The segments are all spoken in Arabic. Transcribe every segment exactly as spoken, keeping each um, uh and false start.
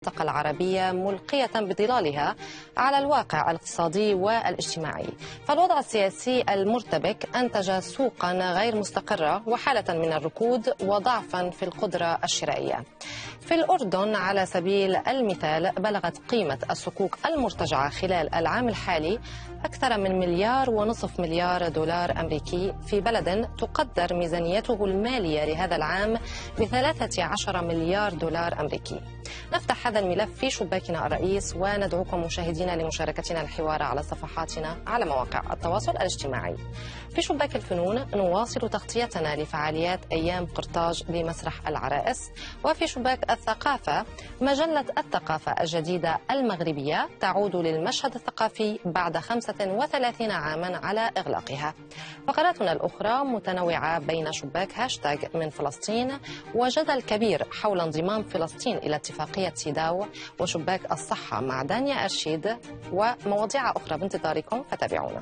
المنطقة العربية ملقية بظلالها على الواقع الاقتصادي والاجتماعي. فالوضع السياسي المرتبك أنتج سوقا غير مستقرة وحالة من الركود وضعفا في القدرة الشرائية. في الأردن على سبيل المثال بلغت قيمة الصكوك المرتجعة خلال العام الحالي أكثر من مليار ونصف مليار دولار أمريكي في بلد تقدر ميزانيته المالية لهذا العام بثلاثة عشر مليار دولار أمريكي. نفتح هذا الملف في شباكنا الرئيس وندعوكم مشاهدينا لمشاركتنا الحوار على صفحاتنا على مواقع التواصل الاجتماعي. في شباك الفنون نواصل تغطيتنا لفعاليات أيام قرطاج بمسرح العرائس. وفي شباك الثقافة مجلة الثقافة الجديدة المغربية تعود للمشهد الثقافي بعد خمسة وثلاثين عاما على إغلاقها. فقراتنا الأخرى متنوعة بين شباك هاشتاج من فلسطين وجدل كبير حول انضمام فلسطين إلى اتفاقية سيداو وشباك الصحة مع دانيا أرشيد ومواضيع أخرى بانتظاركم فتابعونا.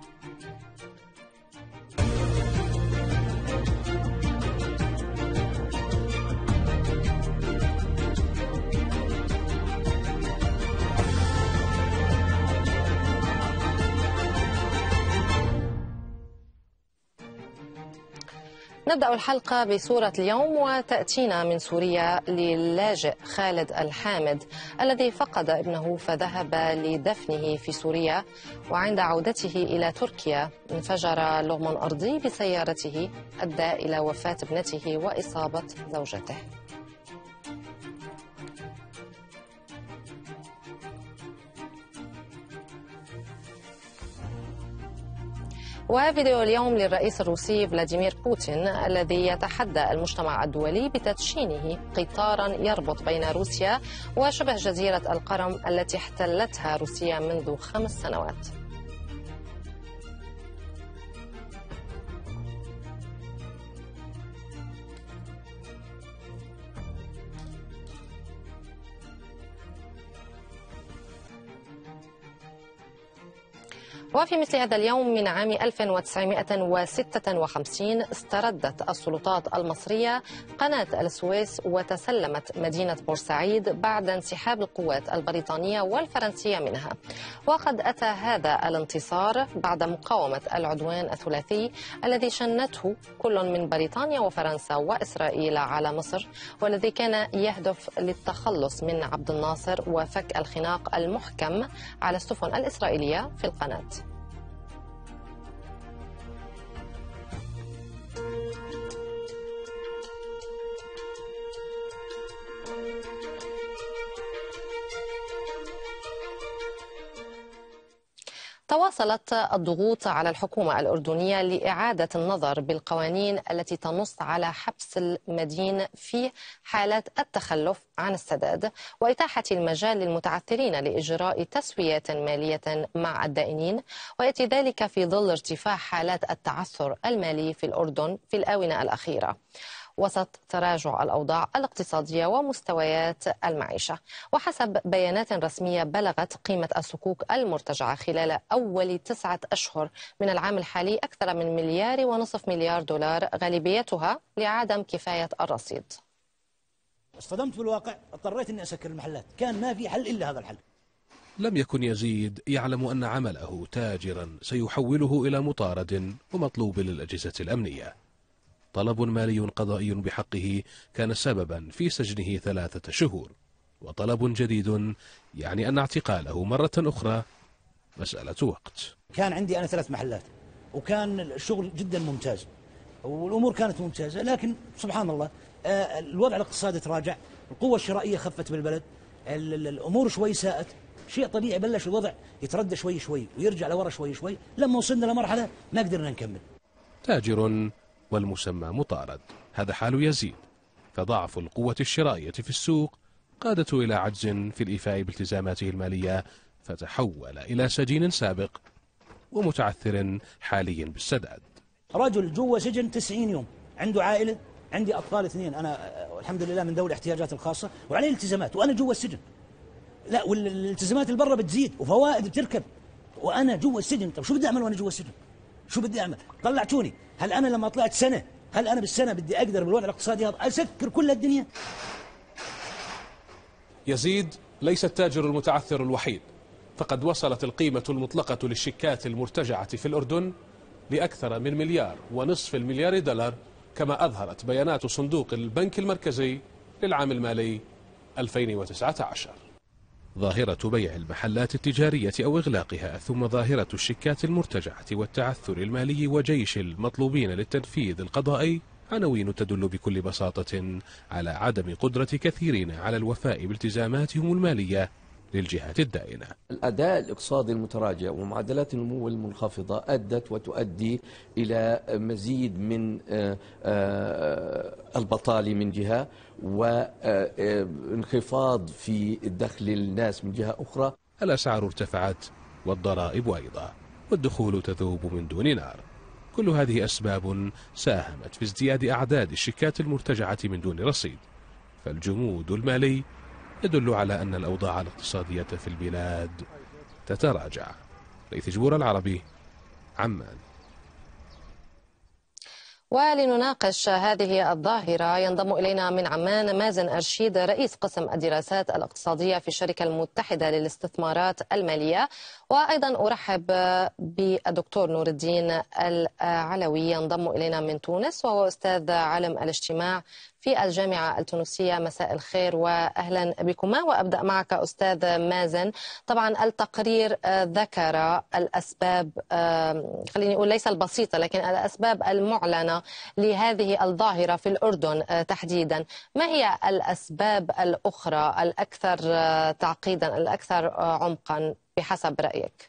نبدأ الحلقة بصورة اليوم وتأتينا من سوريا للاجئ خالد الحامد الذي فقد ابنه فذهب لدفنه في سوريا، وعند عودته إلى تركيا انفجر لغم أرضي بسيارته أدى إلى وفاة ابنته وإصابة زوجته. وفيديو اليوم للرئيس الروسي فلاديمير بوتين الذي يتحدى المجتمع الدولي بتدشينه قطارا يربط بين روسيا وشبه جزيرة القرم التي احتلتها روسيا منذ خمس سنوات. وفي مثل هذا اليوم من عام ألف وتسعمائة وستة وخمسين استردت السلطات المصرية قناة السويس وتسلمت مدينة بورسعيد بعد انسحاب القوات البريطانية والفرنسية منها. وقد أتى هذا الانتصار بعد مقاومة العدوان الثلاثي الذي شنته كل من بريطانيا وفرنسا وإسرائيل على مصر، والذي كان يهدف للتخلص من عبد الناصر وفك الخناق المحكم على السفن الإسرائيلية في القناة. تواصلت الضغوط على الحكومة الأردنية لإعادة النظر بالقوانين التي تنص على حبس المدين في حالات التخلف عن السداد وإتاحة المجال للمتعثرين لإجراء تسويات مالية مع الدائنين، ويأتي ذلك في ظل ارتفاع حالات التعثر المالي في الأردن في الآونة الأخيرة وسط تراجع الأوضاع الاقتصادية ومستويات المعيشة. وحسب بيانات رسمية بلغت قيمة الصكوك المرتجعة خلال أول تسعة أشهر من العام الحالي أكثر من مليار ونصف مليار دولار، غالبيتها لعدم كفاية الرصيد. اصطدمت بالواقع، اضطريت أني أسكر المحلات، كان ما في حل إلا هذا الحل. لم يكن يزيد يعلم أن عمله تاجرا سيحوله إلى مطارد ومطلوب للأجهزة الأمنية. طلب مالي قضائي بحقه كان سببا في سجنه ثلاثة شهور، وطلب جديد يعني أن اعتقاله مرة أخرى مسألة وقت. كان عندي أنا ثلاث محلات وكان الشغل جدا ممتاز والأمور كانت ممتازة، لكن سبحان الله الوضع الاقتصادي تراجع، القوة الشرائية خفت بالبلد، الأمور شوي ساءت، شيء طبيعي بلش الوضع يتردى شوي شوي ويرجع لورا شوي شوي، لما وصلنا لمرحلة ما قدرنا نكمل. تاجر والمسمى مطارد، هذا حال يزيد، فضعف القوة الشرائية في السوق قادته إلى عجز في الإيفاء بالتزاماته المالية، فتحول إلى سجين سابق ومتعثر حاليا بالسداد. رجل جوا سجن تسعين يوم، عنده عائلة، عندي أطفال اثنين، أنا الحمد لله من ذوي الاحتياجات الخاصة وعليه التزامات وأنا جوا السجن. لا والالتزامات اللي برا بتزيد وفوائد بتركب وأنا جوا السجن. طب شو بدي أعمل وأنا جوا السجن؟ شو بدي أعمل؟ طلعتوني، هل أنا لما طلعت سنة هل أنا بالسنة بدي أقدر بالوضع الاقتصادي هذا أسكر كل الدنيا؟ يزيد ليس التاجر المتعثر الوحيد، فقد وصلت القيمة المطلقة للشيكات المرتجعة في الأردن لأكثر من مليار ونصف المليار دولار، كما أظهرت بيانات صندوق البنك المركزي للعام المالي ألفين وتسعة عشر. ظاهرة بيع المحلات التجارية أو إغلاقها، ثم ظاهرة الشيكات المرتجعة والتعثر المالي وجيش المطلوبين للتنفيذ القضائي عناوين تدل بكل بساطة على عدم قدرة كثيرين على الوفاء بالتزاماتهم المالية للجهات الدائنة. الأداء الاقتصادي المتراجع ومعدلات النمو المنخفضة أدت وتؤدي إلى مزيد من البطالة من جهة، وانخفاض في الدخل للناس من جهة أخرى. الأسعار ارتفعت والضرائب أيضا، والدخول تذوب من دون نار. كل هذه أسباب ساهمت في ازدياد أعداد الشيكات المرتجعة من دون رصيد، فالجمود المالي يدل على أن الأوضاع الاقتصادية في البلاد تتراجع. ليث جبور العربي، عمان. ولنناقش هذه الظاهرة ينضم إلينا من عمان مازن أرشيد، رئيس قسم الدراسات الاقتصادية في الشركة المتحدة للاستثمارات المالية، وأيضا أرحب بالدكتور نور الدين العلوي ينضم إلينا من تونس، وهو أستاذ علم الاجتماع في الجامعة التونسية. مساء الخير وأهلا بكما. وأبدأ معك أستاذ مازن. طبعا التقرير ذكر الأسباب، خليني أقول ليس البسيطة، لكن الأسباب المعلنة لهذه الظاهرة في الأردن تحديدا. ما هي الأسباب الأخرى الأكثر تعقيدا، الأكثر عمقا بحسب رأيك؟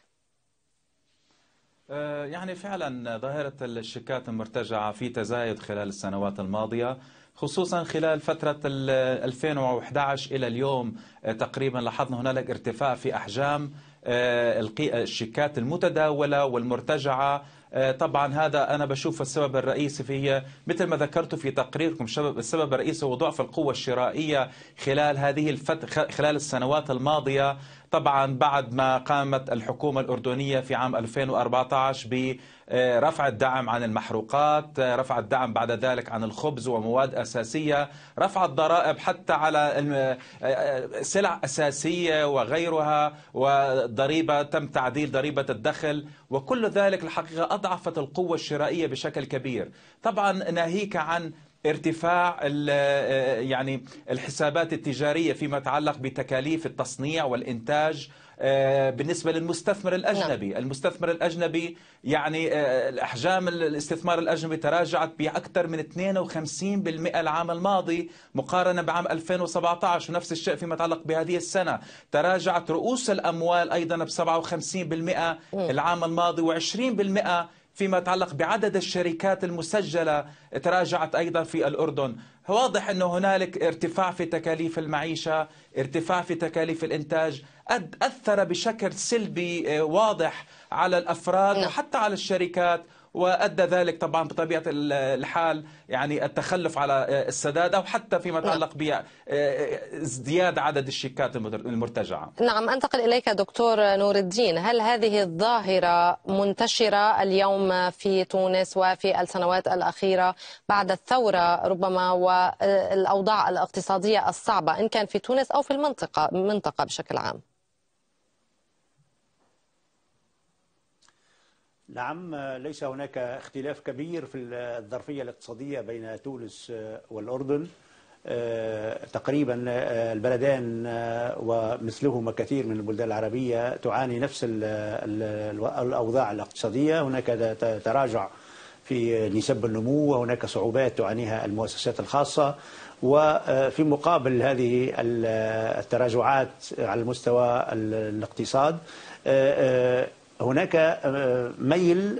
يعني فعلا ظاهرة الشيكات المرتجعة في تزايد خلال السنوات الماضية، خصوصا خلال فترة ألفين وأحد عشر إلى اليوم تقريبا لاحظنا هنالك ارتفاع في أحجام الشيكات المتداولة والمرتجعة. طبعا هذا أنا بشوف السبب الرئيسي فيه مثل ما ذكرتوا في تقريركم، السبب الرئيسي هو ضعف القوة الشرائية خلال هذه الفترة، خلال السنوات الماضية. طبعا بعد ما قامت الحكومة الأردنية في عام ألفين وأربعة عشر برفع الدعم عن المحروقات، رفع الدعم بعد ذلك عن الخبز ومواد أساسية، رفع الضرائب حتى على سلع أساسية وغيرها، وضريبة تم تعديل ضريبة الدخل، وكل ذلك الحقيقة أضعفت القوة الشرائية بشكل كبير. طبعا ناهيك عن ارتفاع يعني الحسابات التجارية فيما يتعلق بتكاليف التصنيع والإنتاج بالنسبة للمستثمر الأجنبي. المستثمر الأجنبي يعني أحجام الاستثمار الأجنبي تراجعت بأكثر من اثنين وخمسين بالمئة العام الماضي مقارنة بعام ألفين وسبعة عشر، ونفس الشيء فيما يتعلق بهذه السنة. تراجعت رؤوس الأموال أيضا ب سبعة وخمسين بالمئة العام الماضي، وعشرين بالمئة فيما يتعلق بعدد الشركات المسجلة تراجعت أيضا في الأردن. واضح أنه هنالك ارتفاع في تكاليف المعيشة، ارتفاع في تكاليف الإنتاج، أثر بشكل سلبي واضح على الأفراد وحتى على الشركات، وأدى ذلك طبعا بطبيعة الحال يعني التخلف على السداد، أو حتى فيما يتعلق بازدياد عدد الشيكات المرتجعة. نعم، أنتقل إليك دكتور نور الدين. هل هذه الظاهرة منتشرة اليوم في تونس وفي السنوات الأخيرة بعد الثورة ربما والأوضاع الاقتصادية الصعبة، إن كان في تونس أو في المنطقة منطقة بشكل عام؟ نعم، ليس هناك اختلاف كبير في الظرفية الاقتصادية بين تونس والأردن. تقريبا البلدان ومثلهما كثير من البلدان العربية تعاني نفس الأوضاع الاقتصادية. هناك تراجع في نسب النمو، وهناك صعوبات تعانيها المؤسسات الخاصة. وفي مقابل هذه التراجعات على المستوى الاقتصاد هناك ميل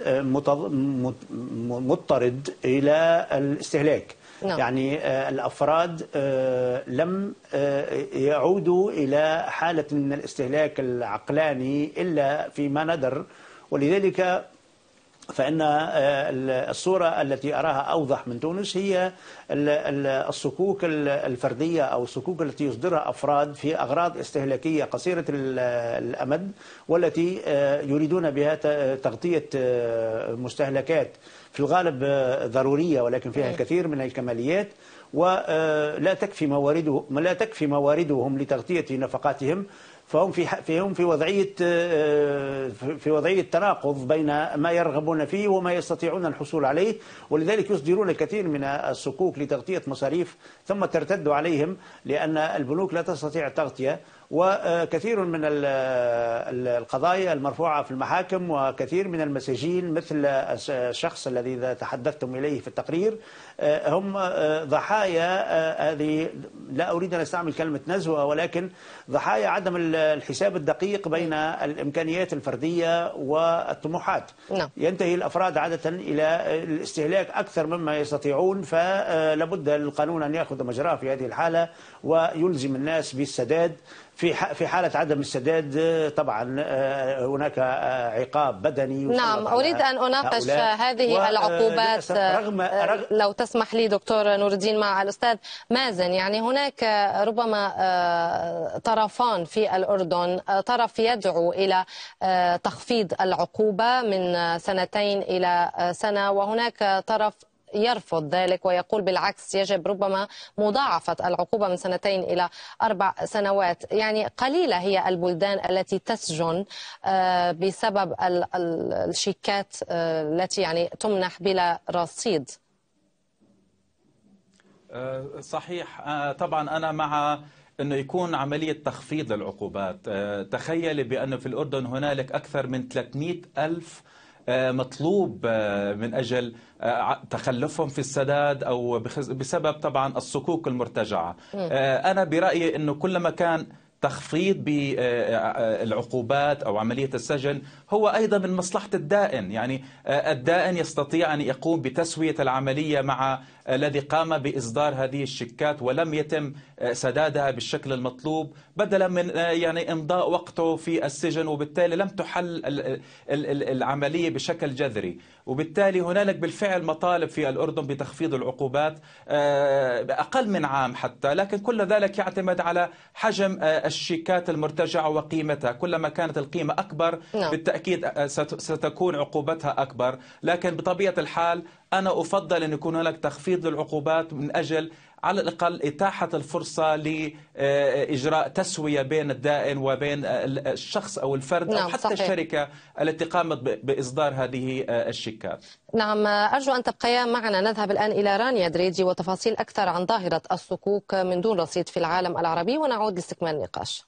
مضطرد إلى الاستهلاك. نعم. يعني الأفراد لم يعودوا إلى حالة من الاستهلاك العقلاني إلا فيما ندر، ولذلك فإن الصورة التي أراها أوضح من تونس هي الصكوك الفردية أو الصكوك التي يصدرها أفراد في أغراض استهلاكية قصيرة الأمد، والتي يريدون بها تغطية مستهلكات في الغالب ضرورية ولكن فيها الكثير من الكماليات، ولا تكفي موارده لا تكفي مواردهم لتغطية نفقاتهم، فهم في فهم في وضعية في وضعية تناقض بين ما يرغبون فيه وما يستطيعون الحصول عليه، ولذلك يصدرون الكثير من الصكوك لتغطية مصاريف ثم ترتد عليهم لأن البنوك لا تستطيع التغطية. وكثير من القضايا المرفوعة في المحاكم وكثير من المساجين مثل الشخص الذي تحدثتم إليه في التقرير هم ضحايا هذه، لا أريد أن أستعمل كلمة نزوة، ولكن ضحايا عدم الحساب الدقيق بين الإمكانيات الفردية والطموحات. نعم. ينتهي الأفراد عادة إلى الاستهلاك أكثر مما يستطيعون، فلابد للقانون أن يأخذ مجراه في هذه الحالة ويلزم الناس بالسداد. في في حالة عدم السداد طبعا هناك عقاب بدني. نعم، أريد أن أناقش هذه العقوبات رغم رغم لو تسمح لي دكتور نور الدين مع الأستاذ مازن. يعني هناك ربما طرفان في الأردن، طرف يدعو إلى تخفيض العقوبة من سنتين إلى سنة، وهناك طرف يرفض ذلك ويقول بالعكس يجب ربما مضاعفة العقوبة من سنتين إلى أربع سنوات. يعني قليلة هي البلدان التي تسجن بسبب الشيكات التي يعني تمنح بلا رصيد. صحيح، طبعا أنا مع أنه يكون عملية تخفيض للعقوبات. تخيلي بأنه في الأردن هنالك أكثر من ثلاثمئة ألف مطلوب من أجل تخلفهم في السداد أو بسبب طبعا الصكوك المرتجعة. أنا برأيي أنه كلما كان تخفيض بالعقوبات أو عملية السجن هو أيضا من مصلحة الدائن. يعني الدائن يستطيع أن يقوم بتسوية العملية مع الذي قام بإصدار هذه الشيكات ولم يتم سدادها بالشكل المطلوب، بدلا من يعني إمضاء وقته في السجن، وبالتالي لم تحل العملية بشكل جذري. وبالتالي هنالك بالفعل مطالب في الأردن بتخفيض العقوبات أقل من عام حتى، لكن كل ذلك يعتمد على حجم الشيكات المرتجعة وقيمتها. كلما كانت القيمة أكبر بالتأكيد ستكون عقوبتها أكبر، لكن بطبيعة الحال أنا أفضل أن يكون هناك تخفيض للعقوبات من أجل على الأقل إتاحة الفرصة لإجراء تسوية بين الدائن وبين الشخص أو الفرد أو حتى صحيح. الشركة التي قامت بإصدار هذه الشيكات. نعم، أرجو أن تبقيا معنا. نذهب الآن إلى رانيا دريدي وتفاصيل أكثر عن ظاهرة الصكوك من دون رصيد في العالم العربي، ونعود لاستكمال النقاش.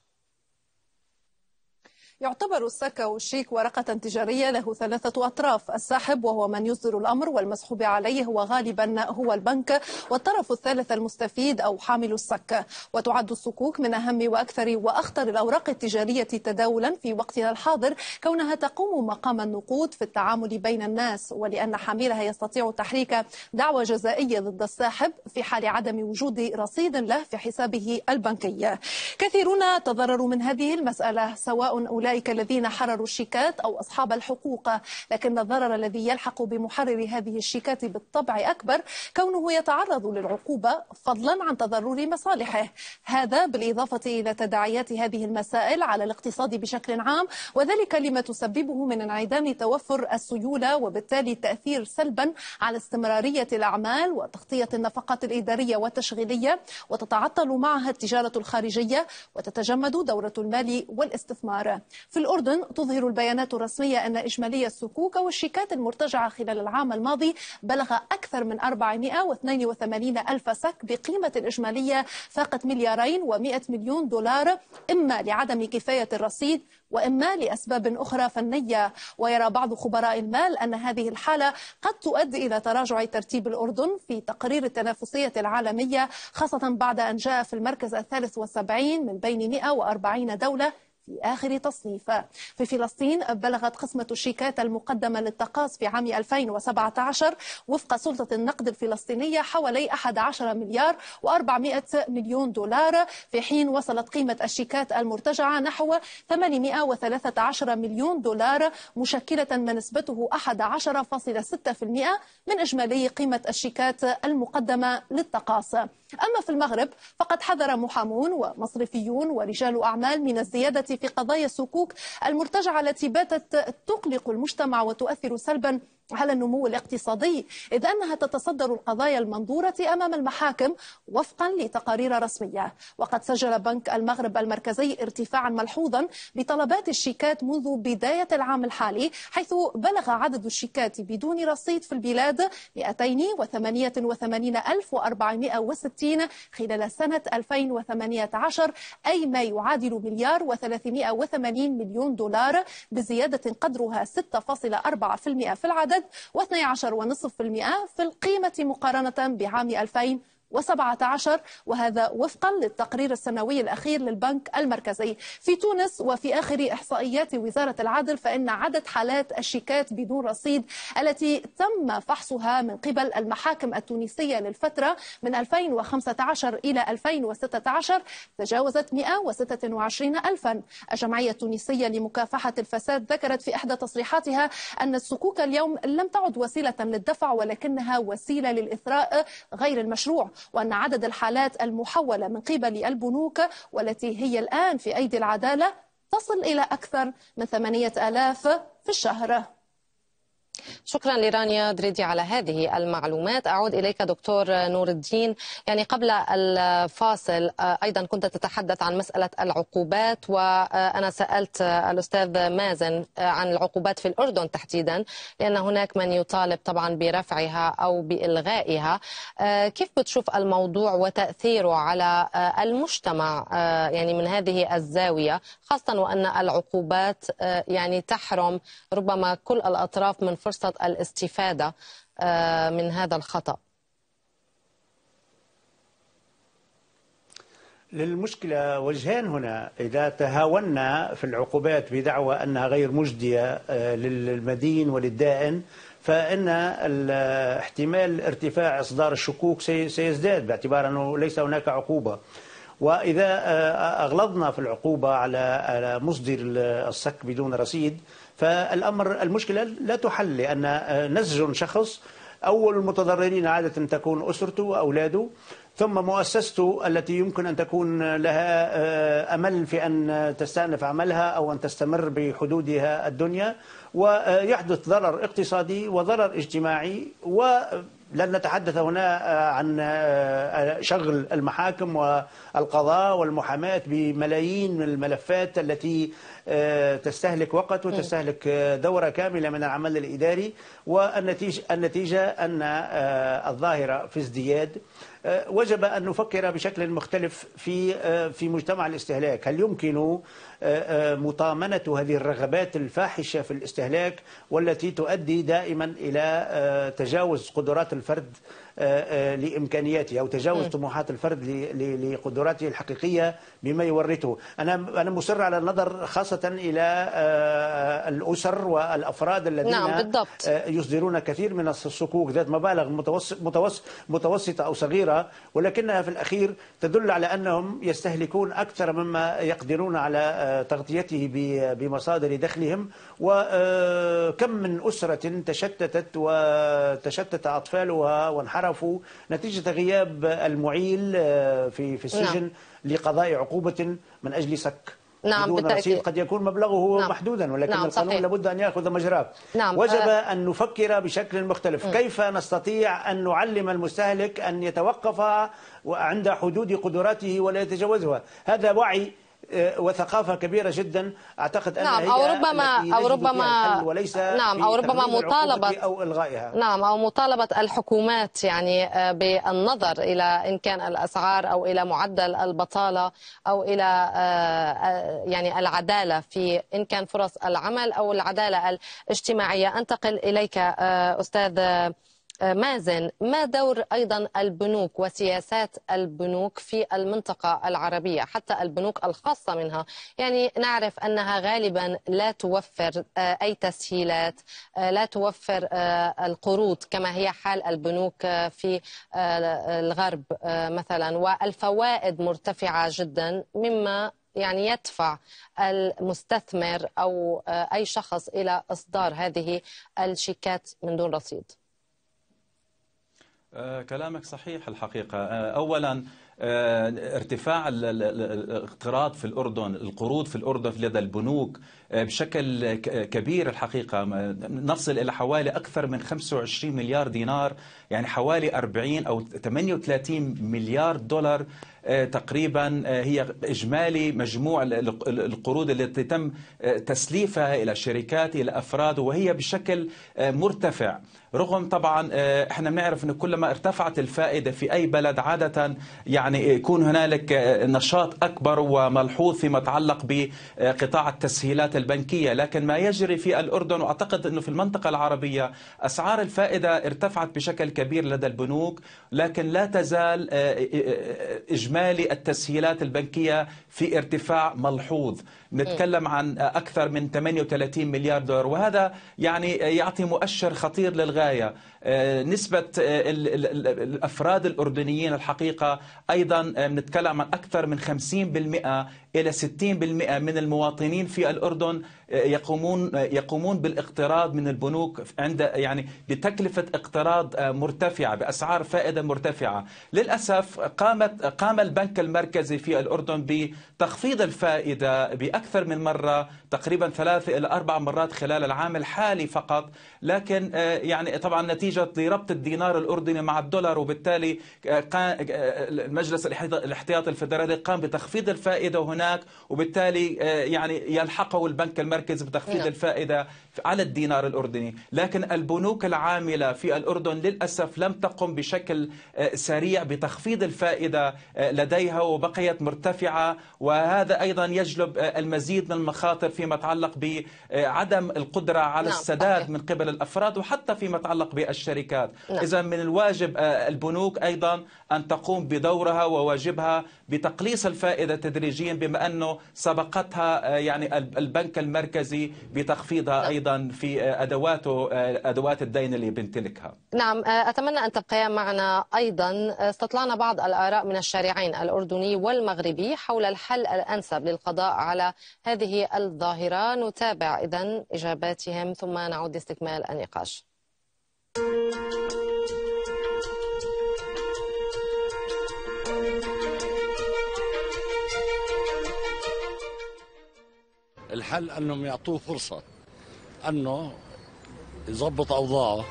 يعتبر السك أو الشيك ورقة تجارية له ثلاثة أطراف. الساحب وهو من يصدر الأمر، والمسحوب عليه هو غالبا هو البنك، والطرف الثالث المستفيد أو حامل السك. وتعد الصكوك من أهم وأكثر وأخطر الأوراق التجارية تداولا في وقتنا الحاضر، كونها تقوم مقام النقود في التعامل بين الناس، ولأن حاملها يستطيع تحريك دعوى جزائية ضد الساحب في حال عدم وجود رصيد له في حسابه البنكي. كثيرون تضرروا من هذه المسألة، سواء أولئك أولئك الذين حرروا الشيكات أو أصحاب الحقوق، لكن الضرر الذي يلحق بمحرر هذه الشيكات بالطبع أكبر، كونه يتعرض للعقوبة فضلا عن تضرر مصالحه. هذا بالإضافة إلى تداعيات هذه المسائل على الاقتصاد بشكل عام، وذلك لما تسببه من انعدام توفر السيولة، وبالتالي تأثير سلبا على استمرارية الأعمال وتغطية النفقات الإدارية والتشغيلية، وتتعطل معها التجارة الخارجية، وتتجمد دورة المال والاستثمار. في الأردن تظهر البيانات الرسمية أن إجمالي الصكوك والشيكات المرتجعة خلال العام الماضي بلغ أكثر من أربعمئة واثنين وثمانين ألف سك بقيمة الإجمالية فاقت مليارين ومئة مليون دولار، إما لعدم كفاية الرصيد وإما لأسباب أخرى فنية. ويرى بعض خبراء المال أن هذه الحالة قد تؤدي إلى تراجع ترتيب الأردن في تقرير التنافسية العالمية، خاصة بعد أن جاء في المركز الثالث والسبعين من بين مئة وأربعين دولة في آخر تصنيف. في فلسطين بلغت قسمة الشيكات المقدمة للتقاص في عام ألفين وسبعة عشر وفق سلطة النقد الفلسطينية حوالي أحد عشر مليار وأربعمئة مليون دولار، في حين وصلت قيمة الشيكات المرتجعة نحو ثمانمئة وثلاثة عشر مليون دولار، مشكلة ما نسبته أحد عشر فاصلة ستة بالمئة من إجمالي قيمة الشيكات المقدمة للتقاص. أما في المغرب فقد حذر محامون ومصرفيون ورجال أعمال من الزيادة في قضايا الصكوك المرتجعة التي باتت تقلق المجتمع وتؤثر سلبا على النمو الاقتصادي، إذ أنها تتصدر القضايا المنظورة أمام المحاكم وفقا لتقارير رسمية. وقد سجل بنك المغرب المركزي ارتفاعا ملحوظا بطلبات الشيكات منذ بداية العام الحالي، حيث بلغ عدد الشيكات بدون رصيد في البلاد مئتين وثمانية وثمانين ألف وأربعمئة وستين خلال سنة ألفين وثمانية عشر، أي ما يعادل مليار وثلاثمئة وثمانين مليون دولار، بزيادة قدرها ستة فاصلة أربعة بالمئة في العدد واثني عشر فاصلة خمسة بالمئة في القيمة مقارنة بعام ألفين وسبعة عشر، وهذا وفقا للتقرير السنوي الأخير للبنك المركزي. في تونس وفي آخر إحصائيات وزارة العدل، فإن عدد حالات الشيكات بدون رصيد التي تم فحصها من قبل المحاكم التونسية للفترة من ألفين وخمسة عشر إلى ألفين وستة عشر تجاوزت مئة وستة وعشرين ألفا. الجمعية التونسية لمكافحة الفساد ذكرت في إحدى تصريحاتها أن الصكوك اليوم لم تعد وسيلة للدفع، ولكنها وسيلة للإثراء غير المشروع، وأن عدد الحالات المحولة من قبل البنوك والتي هي الآن في أيدي العدالة تصل إلى أكثر من ثمانية آلاف في الشهر. شكرا لرانيا دريدي على هذه المعلومات. أعود إليك دكتور نور الدين. يعني قبل الفاصل أيضا كنت تتحدث عن مسألة العقوبات، وأنا سألت الأستاذ مازن عن العقوبات في الأردن تحديدا، لأن هناك من يطالب طبعا برفعها أو بإلغائها. كيف بتشوف الموضوع وتأثيره على المجتمع يعني من هذه الزاوية، خاصة وأن العقوبات يعني تحرم ربما كل الأطراف من فرصة الاستفادة من هذا الخطأ؟ للمشكلة وجهان هنا. إذا تهاونا في العقوبات بدعوى أنها غير مجدية للمدين وللدائن، فإن احتمال ارتفاع إصدار الشكوك سيزداد باعتبار أنه ليس هناك عقوبة. وإذا أغلظنا في العقوبة على مصدر الصك بدون رصيد، فالأمر المشكلة لا تحل، لأن نسجن شخص أول المتضررين عادة تكون أسرته وأولاده، ثم مؤسسته التي يمكن أن تكون لها أمل في أن تستأنف عملها أو أن تستمر بحدودها الدنيا، ويحدث ضرر اقتصادي وضرر اجتماعي. ولن نتحدث هنا عن شغل المحاكم والقضاء والمحاماة بملايين من الملفات التي تستهلك وقت وتستهلك دورة كاملة من العمل الإداري، والنتيجة النتيجة أن الظاهرة في ازدياد. وجب أن نفكر بشكل مختلف في في مجتمع الاستهلاك. هل يمكن مطامنة هذه الرغبات الفاحشة في الاستهلاك والتي تؤدي دائما إلى تجاوز قدرات الفرد لإمكانياته، أو تجاوز طموحات الفرد لقدراته الحقيقية بما يورثه؟ أنا أنا مصر على النظر خاصة إلى الأسر والأفراد الذين نعم بالضبط. يصدرون كثير من الصكوك ذات مبالغ متوسط متوسط متوسطة أو صغيرة، ولكنها في الأخير تدل على أنهم يستهلكون أكثر مما يقدرون على تغطيته بمصادر دخلهم. وكم من أسرة تشتتت وتشتت أطفالها وانحرفوا نتيجة غياب المعيل في في السجن نعم. لقضاء عقوبة من أجل سك نعم بدون بالتأكيد. رصيد. قد يكون مبلغه نعم. محدودا، ولكن نعم القانون صحيح. لابد أن يأخذ مجراه. نعم. وجب آه. أن نفكر بشكل مختلف. م. كيف نستطيع أن نعلم المستهلك أن يتوقف عند حدود قدراته ولا يتجاوزها؟ هذا وعي وثقافة كبيرة جدا أعتقد أنها نعم. هي أو ربما أو ربما وليس نعم أو ربما مطالبة أو إلغائها. نعم أو مطالبة الحكومات يعني بالنظر إلى إن كان الأسعار أو إلى معدل البطالة أو إلى يعني العدالة في إن كان فرص العمل أو العدالة الاجتماعية. أنتقل إليك أستاذ مازن، ما دور أيضا البنوك وسياسات البنوك في المنطقة العربية، حتى البنوك الخاصة منها؟ يعني نعرف أنها غالبا لا توفر أي تسهيلات، لا توفر القروض كما هي حال البنوك في الغرب مثلا، والفوائد مرتفعة جدا، مما يعني يدفع المستثمر أو أي شخص إلى إصدار هذه الشيكات من دون رصيد. كلامك صحيح الحقيقة. أولا ارتفاع الاقتراض في الأردن، القروض في الأردن لدى البنوك بشكل كبير الحقيقة، نصل إلى حوالي أكثر من خمسة وعشرين مليار دينار، يعني حوالي أربعين أو ثمانية وثلاثين مليار دولار تقريبا هي إجمالي مجموع القروض التي تم تسليفها إلى شركات إلى أفراد، وهي بشكل مرتفع. رغم طبعا احنا بنعرف انه كلما ارتفعت الفائده في اي بلد عاده يعني يكون هنالك نشاط اكبر وملحوظ فيما يتعلق بقطاع التسهيلات البنكيه، لكن ما يجري في الاردن واعتقد انه في المنطقه العربيه اسعار الفائده ارتفعت بشكل كبير لدى البنوك، لكن لا تزال اجمالي التسهيلات البنكيه في ارتفاع ملحوظ. نتكلم عن اكثر من ثمانية وثلاثين مليار دولار، وهذا يعني يعطي مؤشر خطير للغايه. نسبة الأفراد الأردنيين الحقيقة أيضا نتكلم عن أكثر من خمسين بالمئة إلى ستين بالمئة من المواطنين في الأردن يقومون يقومون بالاقتراض من البنوك عند يعني بتكلفة اقتراض مرتفعة بأسعار فائدة مرتفعة. للأسف قامت قام البنك المركزي في الأردن بتخفيض الفائدة بأكثر من مرة، تقريبا ثلاث إلى أربع مرات خلال العام الحالي فقط، لكن يعني طبعا نتيجة لربط الدينار الأردني مع الدولار، وبالتالي المجلس الاحتياطي الفدرالي قام بتخفيض الفائدة هناك، وبالتالي يعني يلحقه البنك المركزي بتخفيض الفائدة على الدينار الأردني. لكن البنوك العاملة في الأردن للأسف لم تقم بشكل سريع بتخفيض الفائدة لديها وبقيت مرتفعة، وهذا أيضا يجلب المزيد من المخاطر فيما يتعلق بعدم القدرة على السداد من قبل الأفراد وحتى فيما يتعلق بالشركات. إذا من الواجب البنوك أيضا أن تقوم بدورها وواجبها بتقليص الفائدة تدريجيا، بما أنه سبقتها يعني البنك المركزي بتخفيضها أيضا في أدواته أدوات الدين اللي بيمتلكها. نعم، أتمنى أن تبقيا معنا. أيضا استطلعنا بعض الآراء من الشارعين الأردني والمغربي حول الحل الأنسب للقضاء على هذه الظاهرة. نتابع إذن إجاباتهم ثم نعود لاستكمال النقاش. الحل أنهم يعطوه فرصة أنه يضبط أوضاعه،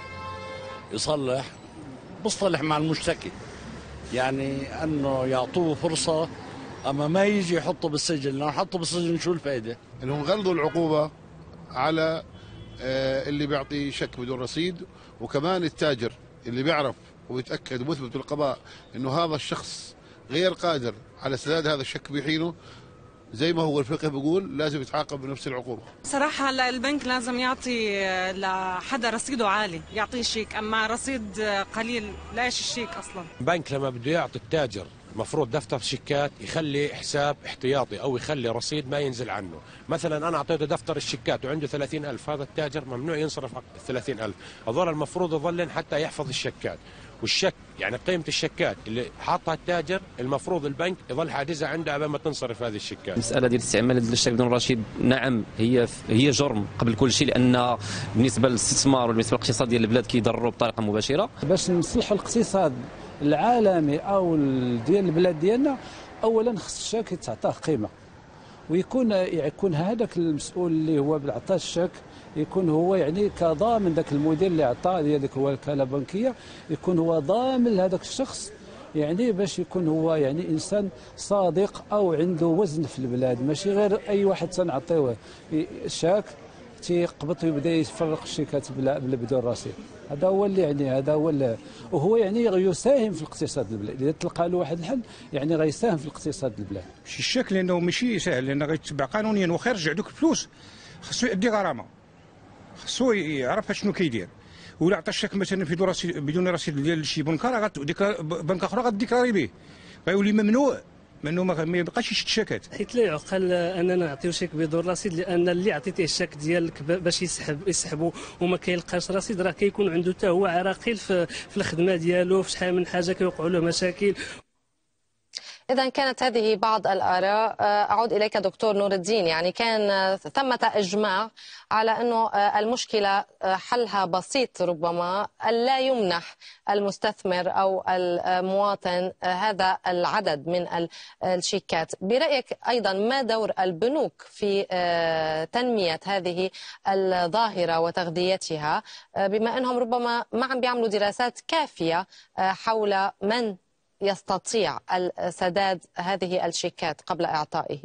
يصلح، بيصطلح مع المشتكي، يعني أنه يعطوه فرصة، أما ما يجي يحطه بالسجن. لو حطه بالسجن شو الفائدة؟ أنهم غلظوا العقوبة على اللي بيعطي شك بدون رصيد، وكمان التاجر اللي بيعرف ويتأكد ويثبت بالقضاء أنه هذا الشخص غير قادر على سداد هذا الشك بحينه، زي ما هو الفقه بيقول لازم يتعاقب بنفس العقوبة. صراحة هلا البنك لازم يعطي لحدا رصيده عالي يعطيه شيك، أما رصيد قليل لاش الشيك أصلا. البنك لما بده يعطي التاجر مفروض دفتر شيكات يخلي حساب احتياطي أو يخلي رصيد ما ينزل عنه. مثلا أنا أعطيته دفتر الشيكات وعنده ثلاثين ألف، هذا التاجر ممنوع ينصرف ثلاثين ألف، هذول المفروض يظلن حتى يحفظ الشيكات. والشك يعني قيمة الشيكات اللي حاطها التاجر المفروض البنك يظل حاجزها عنده قبل ما تنصرف هذه الشيكات. المسألة ديال استعمال الشيك بدون رصيد نعم هي هي جرم قبل كل شيء، لأن بالنسبة للاستثمار وبالنسبة للاقتصاد ديال البلاد كيضروا بطريقة مباشرة. باش نصلحوا الاقتصاد العالمي أو ديال البلاد ديالنا، أولا خص الشيك تعطاه قيمة، ويكون يكون هذاك المسؤول اللي هو عطاه الشيك يكون هو يعني كضامن ذاك المدير اللي عطاه ديالك هو الوكاله البنكيه، يكون هو ضامن لهذاك الشخص، يعني باش يكون هو يعني انسان صادق او عنده وزن في البلاد، ماشي غير اي واحد تنعطيوه شاك تيقبط ويبدا يفرق الشيكات بلا بدون رصيد. هذا هو اللي يعني هذا هو اللي وهو يعني يساهم في الاقتصاد البلاد. اذا تلقى له واحد الحل يعني غيساهم في الاقتصاد البلاد. شي الشك لانه ماشي سهل، لانه غيتبع قانونيا واخا يرجع دوك الفلوس خصو يأدي غرامه، خصو يعرف شنو كيدير. ولا عطى الشك مثلا بدون رصيد بدون رصيد ديال شي بنكه، ديك بنكه اخرى غاديكلاري به، غيولي ممنوع منه ما يبقاش يشد شيكات. حيت لا يعقل اننا نعطيو شيك بدون رصيد، لان اللي عطيتيه الشيك ديالك باش يسحب يسحبوا وما كيلقاش رصيد راه كيكون عنده حتى هو عراقيل في, في الخدمه ديالو، في شحال من حاجه كيوقعوا له مشاكل. إذا كانت هذه بعض الآراء. أعود إليك دكتور نور الدين، يعني كان ثمة إجماع على أنه المشكلة حلها بسيط ربما ألا يمنح المستثمر أو المواطن هذا العدد من الشيكات. برأيك أيضا ما دور البنوك في تنمية هذه الظاهرة وتغذيتها، بما أنهم ربما ما عم بيعملوا دراسات كافية حول من يستطيع سداد هذه الشيكات قبل إعطائه؟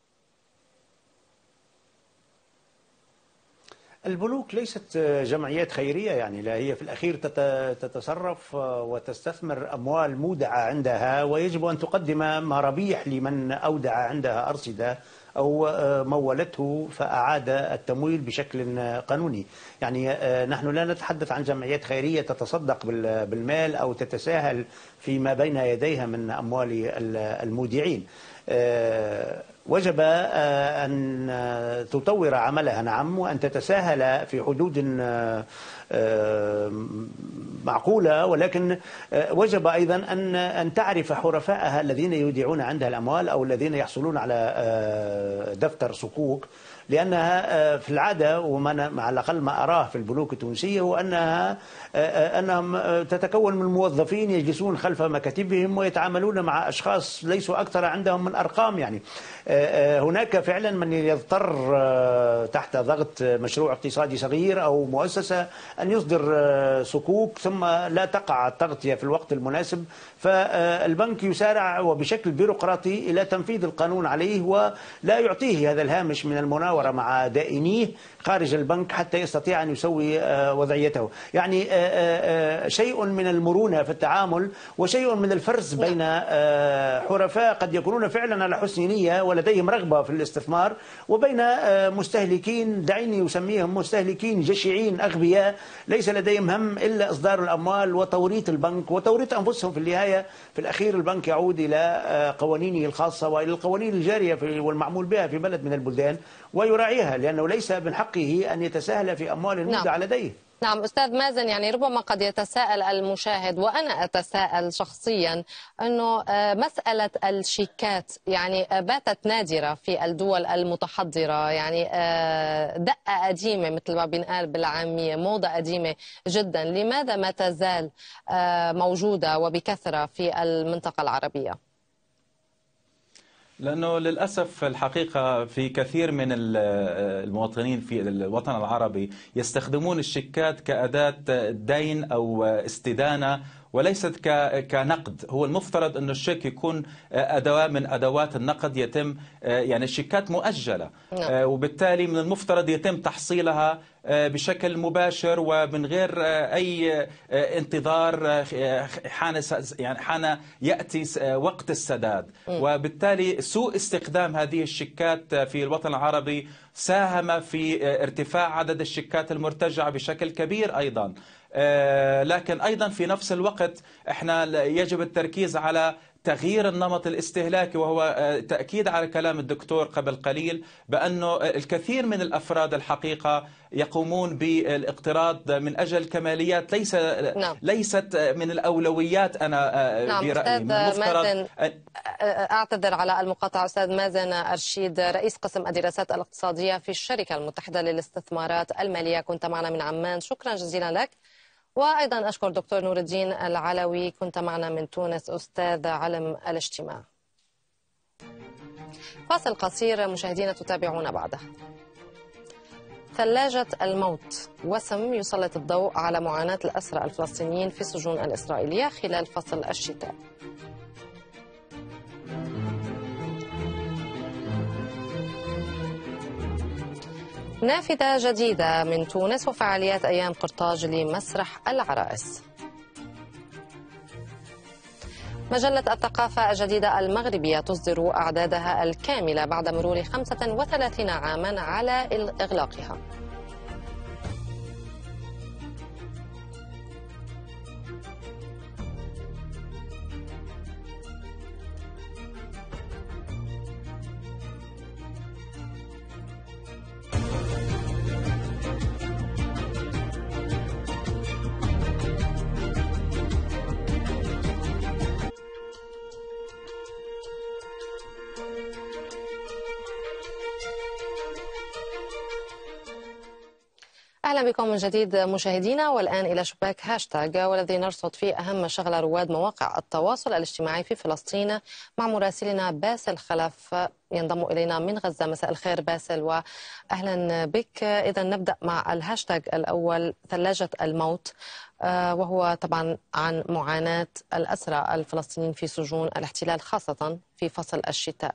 البنوك ليست جمعيات خيرية، يعني لا، هي في الأخير تتصرف وتستثمر أموال مودعة عندها، ويجب أن تقدم مرابيح لمن أودع عندها أرصدة أو مولته فأعاد التمويل بشكل قانوني. يعني نحن لا نتحدث عن جمعيات خيرية تتصدق بالمال أو تتساهل فيما بين يديها من أموال المودعين. وجب أن تطور عملها، نعم، وأن تتساهل في حدود معقولة، ولكن وجب أيضا أن أن تعرف حرفائها الذين يودعون عندها الأموال أو الذين يحصلون على دفتر صكوك، لأنها في العادة، وما مع الأقل ما أراه في البنوك التونسية، هو أنها أنهم تتكون من موظفين يجلسون خلف مكاتبهم ويتعاملون مع أشخاص ليسوا أكثر عندهم من أرقام. يعني هناك فعلا من يضطر تحت ضغط مشروع اقتصادي صغير أو مؤسسة أن يصدر صكوك ثم لا تقع التغطية في الوقت المناسب، فالبنك يسارع وبشكل بيروقراطي إلى تنفيذ القانون عليه ولا يعطيه هذا الهامش من المناورة مع دائنيه خارج البنك حتى يستطيع أن يسوي وضعيته. يعني شيء من المرونة في التعامل وشيء من الفرز بين حرفاء قد يكونون فعلا على حسن نية ولديهم رغبة في الاستثمار، وبين مستهلكين، دعيني يسميهم مستهلكين جشعين أغبياء ليس لديهم هم إلا إصدار الأموال وتوريط البنك وتوريط أنفسهم. في النهاية في الأخير البنك يعود إلى قوانينه الخاصة وإلى القوانين الجارية والمعمول بها في بلد من البلدان ويراعيها، لأنه ليس من حقه أن يتساهل في أموال المودعة لديه. نعم أستاذ مازن، يعني ربما قد يتساءل المشاهد وأنا أتساءل شخصيا أنه مسألة الشيكات يعني باتت نادرة في الدول المتحضرة، يعني دقة قديمة مثل ما بنقال بالعامية، موضة قديمة جدا، لماذا ما تزال موجودة وبكثرة في المنطقة العربية؟ لأنه للأسف الحقيقة في كثير من المواطنين في الوطن العربي يستخدمون الشيكات كأداة دين أو استدانة وليست كنقد. هو المفترض أن الشيك يكون أداة من أدوات النقد، يتم يعني الشيكات مؤجلة، وبالتالي من المفترض يتم تحصيلها بشكل مباشر ومن غير أي انتظار حان يعني حان يأتي وقت السداد. وبالتالي سوء استخدام هذه الشيكات في الوطن العربي ساهم في ارتفاع عدد الشيكات المرتجعة بشكل كبير أيضا. لكن أيضا في نفس الوقت احنا يجب التركيز على تغيير النمط الاستهلاكي، وهو تأكيد على كلام الدكتور قبل قليل بأنه الكثير من الأفراد الحقيقة يقومون بالاقتراض من أجل كماليات ليس نعم. ليست من الأولويات. أنا نعم. برأيي من المفترض أعتذر على المقاطعة. أستاذ مازن أرشيد، رئيس قسم الدراسات الاقتصادية في الشركة المتحدة للاستثمارات المالية، كنت معنا من عمان، شكرا جزيلا لك. وأيضا أشكر دكتور نور الدين العلوي، كنت معنا من تونس، أستاذ علم الاجتماع. فاصل قصير مشاهدينا تتابعون بعده. ثلاجة الموت، وسم يسلط الضوء على معاناة الأسرى الفلسطينيين في السجون الإسرائيلية خلال فصل الشتاء. نافذة جديدة من تونس وفعاليات أيام قرطاج لمسرح العرائس. مجلة الثقافة الجديدة المغربية تصدر أعدادها الكاملة بعد مرور خمسة وثلاثين عاما على إغلاقها. أهلا بكم من جديد مشاهدينا، والآن إلى شباك هاشتاج، والذي نرصد فيه أهم شغل رواد مواقع التواصل الاجتماعي في فلسطين مع مراسلنا باسل خلف ينضم إلينا من غزة. مساء الخير باسل وأهلا بك. إذا نبدأ مع الهاشتاج الأول، ثلاجة الموت، وهو طبعا عن معاناة الأسرى الفلسطينيين في سجون الاحتلال خاصة في فصل الشتاء.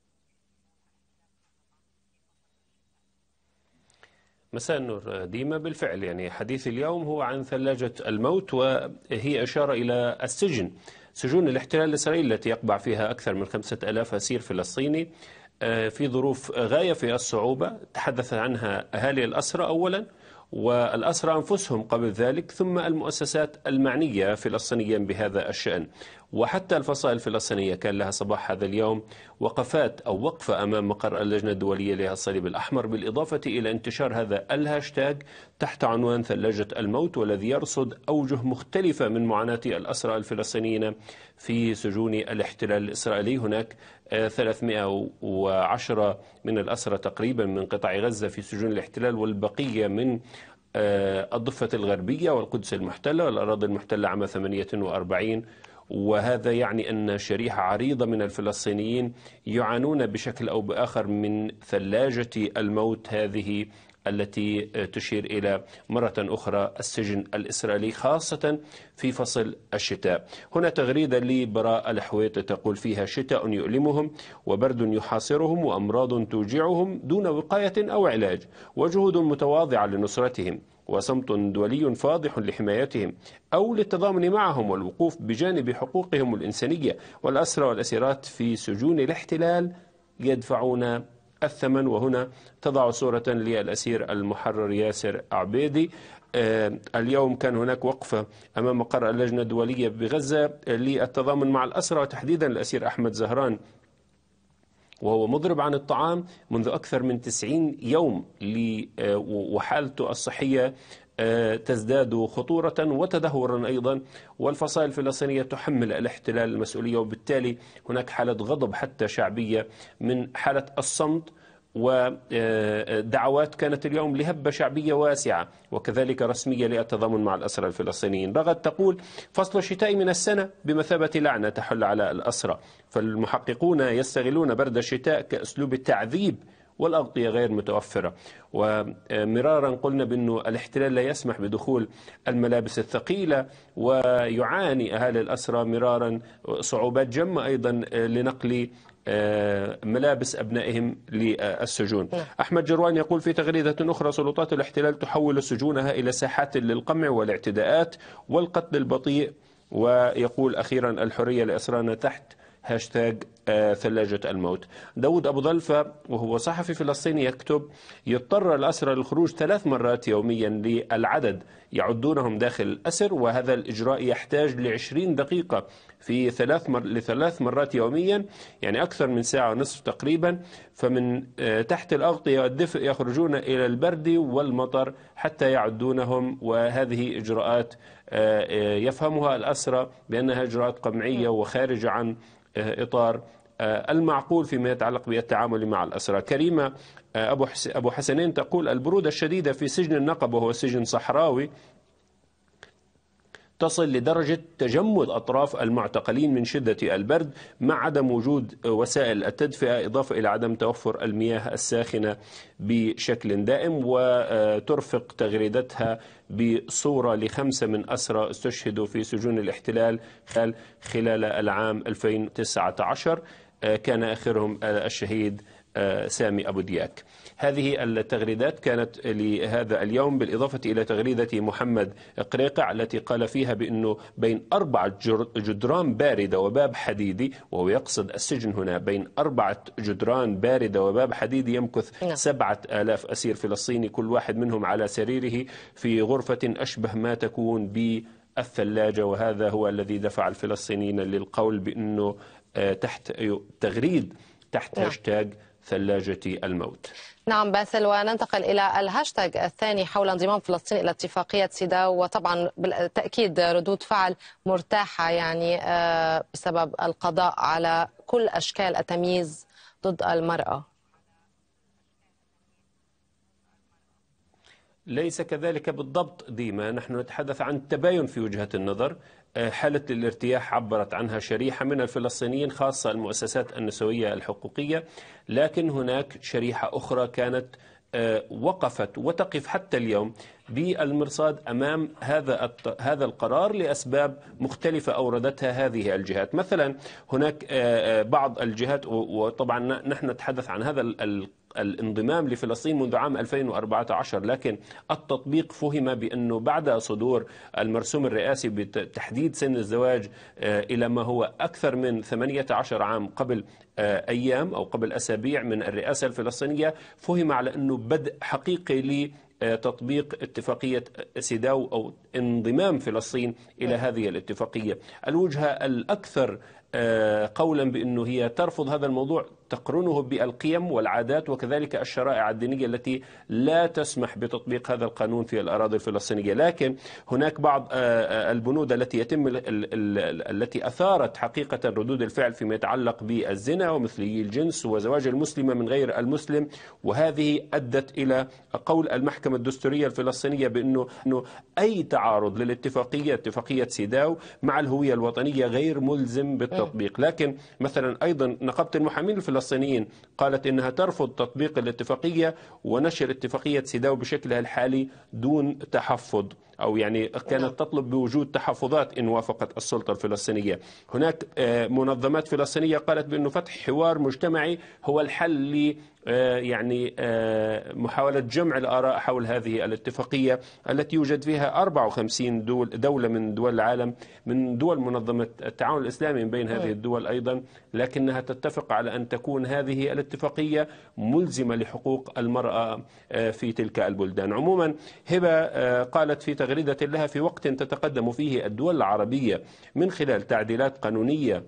مساء النور ديما. بالفعل يعني حديث اليوم هو عن ثلاجة الموت، وهي إشارة إلى السجن، سجون الاحتلال الإسرائيلي التي يقبع فيها أكثر من خمسة آلاف أسير فلسطيني في ظروف غاية في الصعوبة. تحدث عنها أهالي الأسرى أولا، والأسرى أنفسهم قبل ذلك، ثم المؤسسات المعنية فلسطينيا بهذا الشأن، وحتى الفصائل الفلسطينية كان لها صباح هذا اليوم وقفات أو وقفة أمام مقر اللجنة الدولية للصليب الأحمر، بالإضافة إلى انتشار هذا الهاشتاج تحت عنوان ثلاجة الموت، والذي يرصد أوجه مختلفة من معاناة الأسرى الفلسطينيين في سجون الاحتلال الإسرائيلي. هناك ثلاثمئة وعشرة من الأسرى تقريبا من قطاع غزة في سجون الاحتلال، والبقية من الضفة الغربية والقدس المحتلة والأراضي المحتلة عام ثمانية وأربعين. وهذا يعني أن شريحة عريضة من الفلسطينيين يعانون بشكل أو بآخر من ثلاجة الموت هذه، التي تشير إلى مرة أخرى السجن الإسرائيلي خاصة في فصل الشتاء. هنا تغريدة لبراء الحويط تقول فيها: شتاء يؤلمهم، وبرد يحاصرهم، وأمراض توجعهم دون وقاية أو علاج، وجهود متواضعة لنصرتهم، وصمت دولي فاضح لحمايتهم أو للتضامن معهم والوقوف بجانب حقوقهم الإنسانية. والأسرى والأسيرات في سجون الاحتلال يدفعون الثمن. وهنا تضع صورة للأسير المحرر ياسر عبيدي. آه اليوم كان هناك وقفة أمام مقر اللجنة الدولية بغزة للتضامن مع الأسرى، وتحديدا الأسير أحمد زهران، وهو مضرب عن الطعام منذ أكثر من تسعين يوم، وحالته الصحية تزداد خطورة وتدهورا أيضا، والفصائل الفلسطينية تحمل الاحتلال المسؤولية، وبالتالي هناك حالة غضب حتى شعبية من حالة الصمت، ودعوات كانت اليوم لهبة شعبية واسعة وكذلك رسمية للتضامن مع الأسرى الفلسطينيين. رغد تقول: فصل الشتاء من السنة بمثابة لعنة تحل على الأسرى، فالمحققون يستغلون برد الشتاء كأسلوب التعذيب، والأغطية غير متوفرة. ومرارا قلنا بأن الاحتلال لا يسمح بدخول الملابس الثقيلة، ويعاني أهالي الأسرى مرارا صعوبات جمة أيضا لنقل ملابس أبنائهم للسجون. أحمد جروان يقول في تغريدة أخرى: سلطات الاحتلال تحول سجونها إلى ساحات للقمع والاعتداءات والقتل البطيء. ويقول أخيرا: الحرية لأسرانا تحت هاشتاج ثلاجة الموت. داود أبو ضلفة وهو صحفي فلسطيني يكتب: يضطر الأسرى للخروج ثلاث مرات يوميا للعدد يعدونهم داخل الأسر، وهذا الإجراء يحتاج لعشرين دقيقة في ثلاث مر... لثلاث مرات يوميا، يعني أكثر من ساعة ونصف تقريبا. فمن تحت الأغطية والدفء يخرجون إلى البرد والمطر حتى يعدونهم، وهذه إجراءات يفهمها الأسرى بأنها إجراءات قمعية وخارجة عن إطار المعقول فيما يتعلق بالتعامل مع الأسرى. كريمة أبو أبو حسنين تقول: البرودة الشديدة في سجن النقب، وهو سجن صحراوي، تصل لدرجة تجمد أطراف المعتقلين من شدة البرد، مع عدم وجود وسائل التدفئة، إضافة إلى عدم توفر المياه الساخنة بشكل دائم. وترفق تغريدتها بصورة لخمسة من أسرى استشهدوا في سجون الاحتلال خلال العام ألفين وتسعة عشر، كان آخرهم الشهيد سامي أبو دياك. هذه التغريدات كانت لهذا اليوم، بالإضافة إلى تغريدة محمد قريقع التي قال فيها بأنه بين أربعة جدران باردة وباب حديدي، وهو يقصد السجن هنا، بين أربعة جدران باردة وباب حديدي يمكث سبعة آلاف أسير فلسطيني، كل واحد منهم على سريره في غرفة أشبه ما تكون بالثلاجة. وهذا هو الذي دفع الفلسطينيين للقول بأنه تحت تغريد تحت هاشتاج ثلاجة الموت. نعم باسل، وننتقل إلى الهاشتاج الثاني حول انضمام فلسطين إلى اتفاقية سيداو، وطبعا بالتأكيد ردود فعل مرتاحة يعني بسبب القضاء على كل أشكال التمييز ضد المرأة. ليس كذلك بالضبط ديما، نحن نتحدث عن تباين في وجهة النظر. حالة الارتياح عبرت عنها شريحة من الفلسطينيين خاصة المؤسسات النسوية الحقوقية، لكن هناك شريحة أخرى كانت وقفت وتقف حتى اليوم بالمرصاد أمام هذا هذا القرار لأسباب مختلفة أوردتها هذه الجهات. مثلا هناك بعض الجهات، وطبعا نحن نتحدث عن هذا الانضمام لفلسطين منذ عام ألفين وأربعة عشر، لكن التطبيق فهم بأنه بعد صدور المرسوم الرئاسي بتحديد سن الزواج إلى ما هو أكثر من ثمانية عشر عام قبل أيام أو قبل أسابيع من الرئاسة الفلسطينية، فهم على أنه بدء حقيقي لتطبيق اتفاقية سيداو أو انضمام فلسطين إلى هذه الاتفاقية. الوجهة الأكثر قولا بأنه هي ترفض هذا الموضوع تقرنه بالقيم والعادات وكذلك الشرائع الدينية التي لا تسمح بتطبيق هذا القانون في الأراضي الفلسطينية. لكن هناك بعض البنود التي يتم التي أثارت حقيقة ردود الفعل فيما يتعلق بالزنا ومثلي الجنس وزواج المسلمة من غير المسلم، وهذه أدت إلى قول المحكمة الدستورية الفلسطينية بأنه أي تعارض للاتفاقية اتفاقية سيداو مع الهوية الوطنية غير ملزم بالتطبيق. لكن مثلا أيضا نقابة المحامين الفلسطينيين قالت إنها ترفض تطبيق الاتفاقية ونشر اتفاقية سيداو بشكلها الحالي دون تحفظ، أو يعني كانت تطلب بوجود تحفظات إن وافقت السلطة الفلسطينية. هناك منظمات فلسطينية قالت بأنه فتح حوار مجتمعي هو الحل ل يعني محاولة جمع الآراء حول هذه الاتفاقية التي يوجد فيها أربعة وخمسين دول دولة من دول العالم، من دول منظمة التعاون الإسلامي من بين هذه الدول أيضا، لكنها تتفق على أن تكون هذه الاتفاقية ملزمة لحقوق المرأة في تلك البلدان. عموما هبة قالت في تغريدة لها: في وقت تتقدم فيه الدول العربية من خلال تعديلات قانونية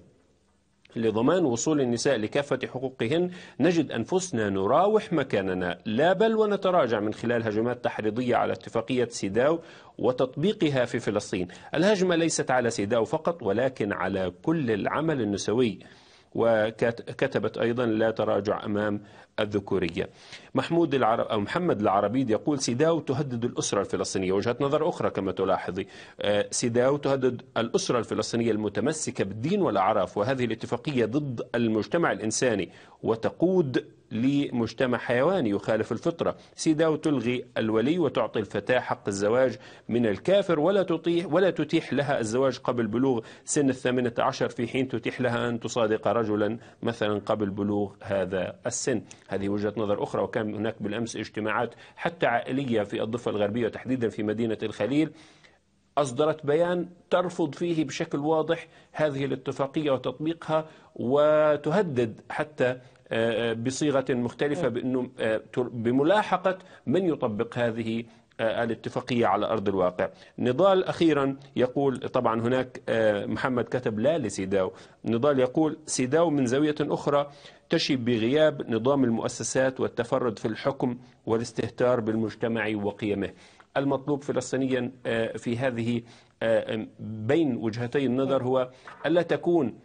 لضمان وصول النساء لكافة حقوقهن، نجد أنفسنا نراوح مكاننا لا بل ونتراجع من خلال هجمات تحريضية على اتفاقية سيداو وتطبيقها في فلسطين. الهجمة ليست على سيداو فقط ولكن على كل العمل النسوي. وكتبت أيضا: لا تراجع أمام الذكورية. محمود العرب أو محمد العربيد يقول: سيداو تهدد الأسرة الفلسطينية. وجهة نظر أخرى كما تلاحظي، سيداو تهدد الأسرة الفلسطينية المتمسكة بالدين والأعراف، وهذه الاتفاقية ضد المجتمع الإنساني وتقود لمجتمع حيواني يخالف الفطرة. سيداو تلغي الولي وتعطي الفتاة حق الزواج من الكافر ولا تطيح ولا تتيح لها الزواج قبل بلوغ سن الثامنة عشر، في حين تتيح لها أن تصادق رجلا مثلا قبل بلوغ هذا السن. هذه وجهة نظر أخرى. وكان هناك بالأمس اجتماعات حتى عائلية في الضفة الغربية وتحديدا في مدينة الخليل، أصدرت بيان ترفض فيه بشكل واضح هذه الاتفاقية وتطبيقها، وتهدد حتى بصيغة مختلفة بأنه بملاحقة من يطبق هذه الاتفاقية على أرض الواقع. نضال أخيرا يقول، طبعا هناك محمد كتب لا لسيداو، نضال يقول: سيداو من زاوية أخرى تشي بغياب نظام المؤسسات والتفرد في الحكم والاستهتار بالمجتمع وقيمه. المطلوب فلسطينيا في هذه بين وجهتي النظر هو ألا تكون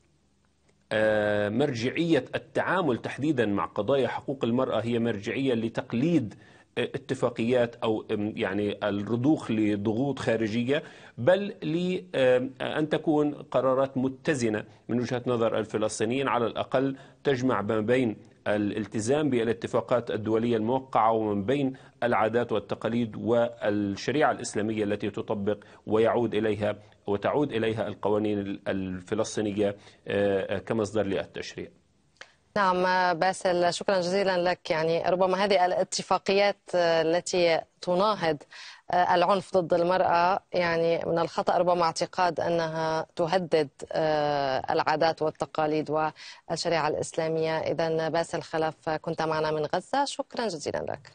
مرجعية التعامل تحديدا مع قضايا حقوق المرأة هي مرجعية لتقليد اتفاقيات أو يعني الرضوخ لضغوط خارجية، بل لأن تكون قرارات متزنة من وجهة نظر الفلسطينيين، على الأقل تجمع ما بين الالتزام بالاتفاقات الدولية الموقعة ومن بين العادات والتقاليد والشريعة الإسلامية التي تطبق ويعود إليها وتعود إليها القوانين الفلسطينية كمصدر للتشريع. نعم باسل، شكرا جزيلا لك. يعني ربما هذه الاتفاقيات التي تناهض العنف ضد المرأة، يعني من الخطأ ربما اعتقاد أنها تهدد العادات والتقاليد والشريعة الإسلامية. إذن باسل خلف كنت معنا من غزة، شكرا جزيلا لك.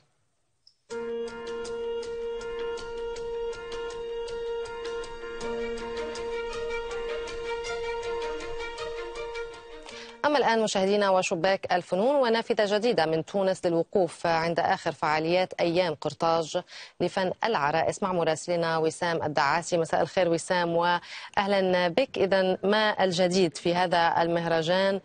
أما الآن مشاهدينا وشباك الفنون، ونافذة جديدة من تونس للوقوف عند آخر فعاليات أيام قرطاج لفن العرائس مع مراسلنا وسام الدعاسي. مساء الخير وسام وأهلا بك. إذن ما الجديد في هذا المهرجان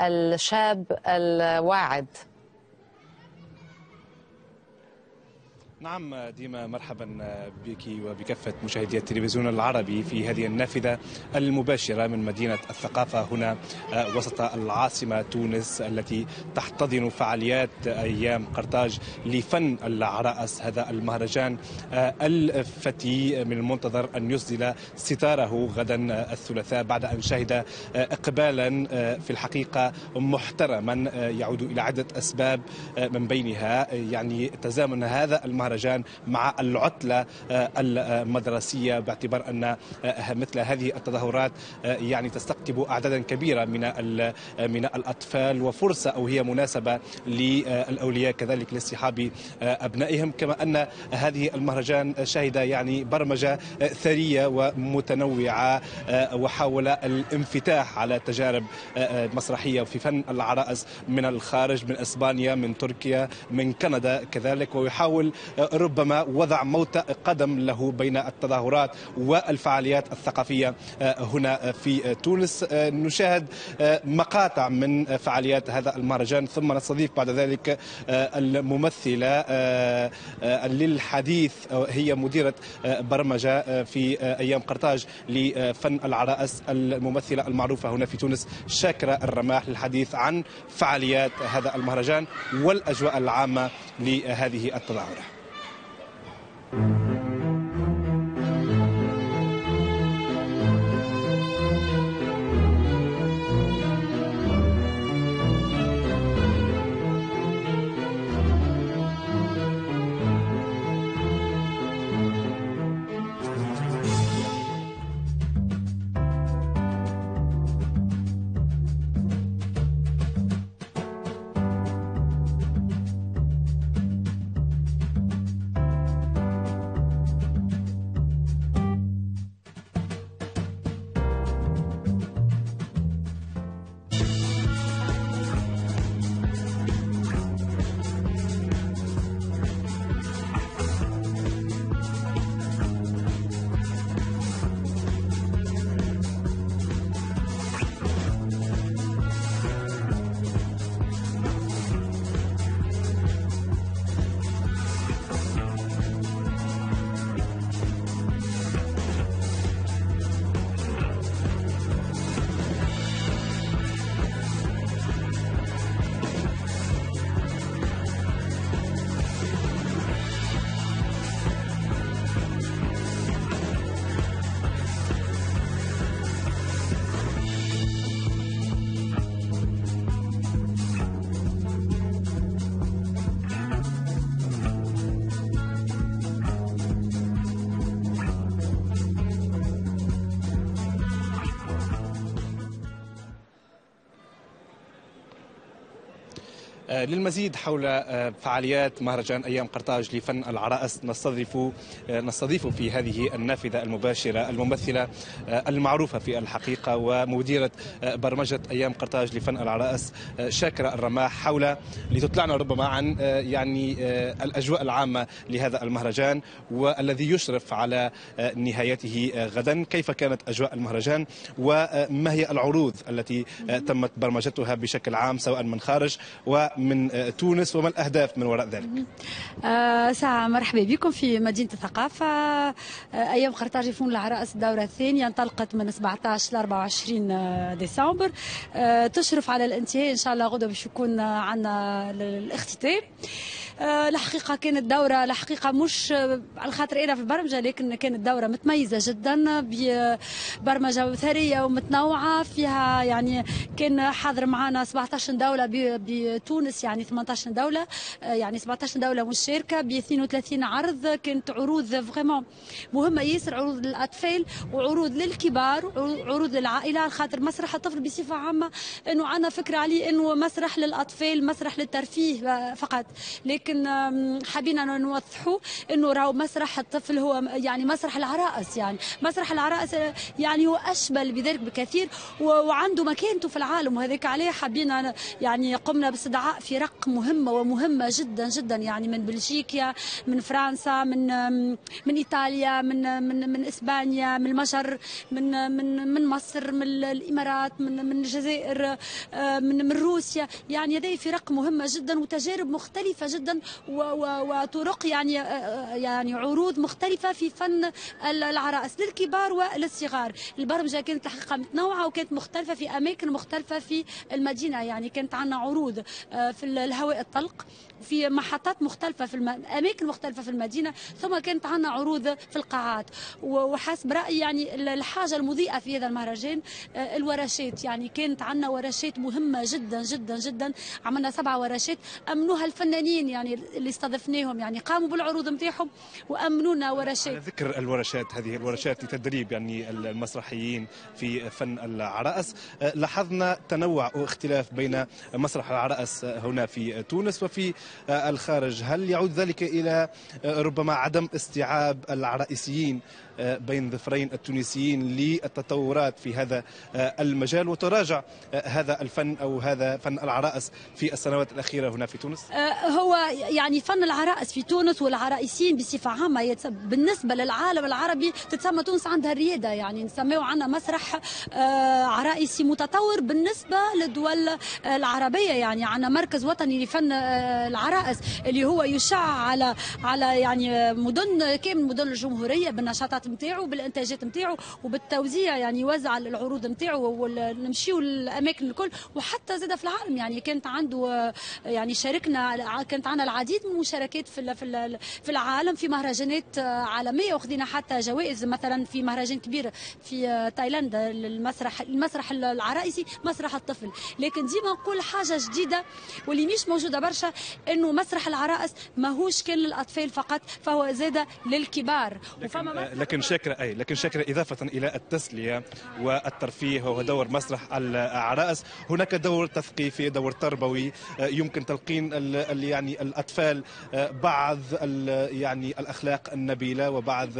الشاب الواعد؟ نعم ديما، مرحبا بك وبكافة مشاهدي التلفزيون العربي في هذه النافذة المباشرة من مدينة الثقافة هنا وسط العاصمة تونس، التي تحتضن فعاليات أيام قرطاج لفن العرائس. هذا المهرجان الفتي من المنتظر أن يسدل ستاره غدا الثلاثاء بعد أن شهد إقبالا في الحقيقة محترما يعود إلى عدة أسباب، من بينها يعني تزامن هذا المهرجان مع العطلة المدرسية، باعتبار أن مثل هذه التظاهرات يعني تستقطب أعدادا كبيرة من من الأطفال، وفرصة أو هي مناسبة للأولياء كذلك لاصطحاب أبنائهم. كما أن هذه المهرجان شهد يعني برمجة ثرية ومتنوعة، وحاول الانفتاح على تجارب مسرحية في فن العرائس من الخارج، من إسبانيا، من تركيا، من كندا كذلك، ويحاول ربما وضع موطئ قدم له بين التظاهرات والفعاليات الثقافية هنا في تونس. نشاهد مقاطع من فعاليات هذا المهرجان، ثم نستضيف بعد ذلك الممثلة للحديث، هي مديرة برمجة في أيام قرطاج لفن العرائس، الممثلة المعروفة هنا في تونس شاكرة الرماح، للحديث عن فعاليات هذا المهرجان والأجواء العامة لهذه التظاهرة. للمزيد حول فعاليات مهرجان أيام قرطاج لفن العرائس نستضيف نستضيف في هذه النافذة المباشرة الممثلة المعروفة في الحقيقة ومديرة برمجة أيام قرطاج لفن العرائس شاكرة الرماح، حول لتطلعنا ربما عن يعني الأجواء العامة لهذا المهرجان والذي يشرف على نهايته غدا. كيف كانت أجواء المهرجان وما هي العروض التي تمت برمجتها بشكل عام سواء من خارج ومن تونس، وما الأهداف من وراء ذلك؟ آه ساعة مرحبا بكم في مدينة الثقافة. آه أيام قرطاج لفن العرائس الدورة الثانية انطلقت من سبعة عشر ل أربعة وعشرين ديسمبر، آه تشرف على الانتهاء إن شاء الله غدا باش يكون عندنا الاختتام. آه الحقيقة كانت دورة الحقيقة مش على خاطر أنا في البرمجة، لكن كانت دورة متميزة جدا ببرمجة ثرية ومتنوعة فيها، يعني كان حاضر معنا سبعة عشر دولة بتونس، يعني ثمانية عشر دولة، يعني سبعة عشر دولة مشاركة ب اثنين وثلاثين عرض. كانت عروض فريمون مهمة ياسر، عروض للأطفال وعروض للكبار وعروض للعائلة، على خاطر مسرح الطفل بصفة عامة انه عندنا فكرة عليه انه مسرح للأطفال، مسرح للترفيه فقط، لكن حبينا نوضحوا انه راهو مسرح الطفل هو يعني مسرح العرائس، يعني مسرح العرائس يعني هو اشبل بذلك بكثير وعنده مكانته في العالم، وهذاك عليه حبينا يعني قمنا باستدعاء فرق مهمة ومهمة جدا جدا، يعني من بلجيكا، من فرنسا، من من ايطاليا، من من من اسبانيا، من المجر، من من من مصر، من الامارات، من من الجزائر، من من روسيا، يعني هذه فرق مهمة جدا وتجارب مختلفة جدا جدا وطرق يعني يعني عروض مختلفة في فن العرائس للكبار وللصغار. البرمجة كانت الحقيقة متنوعة وكانت مختلفة في أماكن مختلفة في المدينة، يعني كانت عندنا عروض في الهواء الطلق في محطات مختلفة في الم... أماكن مختلفة في المدينة، ثم كانت عندنا عروض في القاعات. وحسب رأيي يعني الحاجة المضيئة في هذا المهرجان الورشات، يعني كانت عندنا ورشات مهمة جدا جدا جدا. عملنا سبعة ورشات أمنوها الفنانين يعني اللي استضفناهم، يعني قاموا بالعروض نتاعهم وأمنونا ورشات. على ذكر الورشات، هذه الورشات لتدريب يعني المسرحيين في فن العرائس، لاحظنا تنوع واختلاف بين مسرح العرائس هنا في تونس وفي الخارج. هل يعود ذلك إلى ربما عدم استيعاب العرائسيين بين ظفرين التونسيين للتطورات في هذا المجال وتراجع هذا الفن أو هذا فن العرائس في السنوات الأخيرة هنا في تونس؟ هو يعني فن العرائس في تونس والعرائسيين بصفة عامة بالنسبة للعالم العربي تتسمى تونس عندها الريادة، يعني نسميه عندنا مسرح عرائسي متطور بالنسبة للدول العربية. يعني عندنا مركز وطني لفن العرائس اللي هو يشع على على يعني مدن كامل مدن الجمهورية بالنشاطات نتاعو بالانتاجات نتاعو وبالتوزيع، يعني يوزع العروض نتاعو ونمشيو الاماكن الكل وحتى زاد في العالم. يعني كانت عنده يعني شاركنا كانت عندنا العديد من المشاركات في في في العالم في مهرجانات عالميه واخذنا حتى جوائز، مثلا في مهرجان كبير في تايلاند المسرح المسرح العرائسي مسرح الطفل. لكن ديما نقول حاجه جديده واللي مش موجوده برشا، انه مسرح العرائس ماهوش كان للاطفال فقط، فهو زاد للكبار. لكن, لكن شاكرة أي لكن شاكرة إضافة إلى التسلية والترفيه وهو دور مسرح العرائس، هناك دور تثقيفي دور تربوي يمكن تلقين يعني الأطفال بعض يعني الأخلاق النبيلة وبعض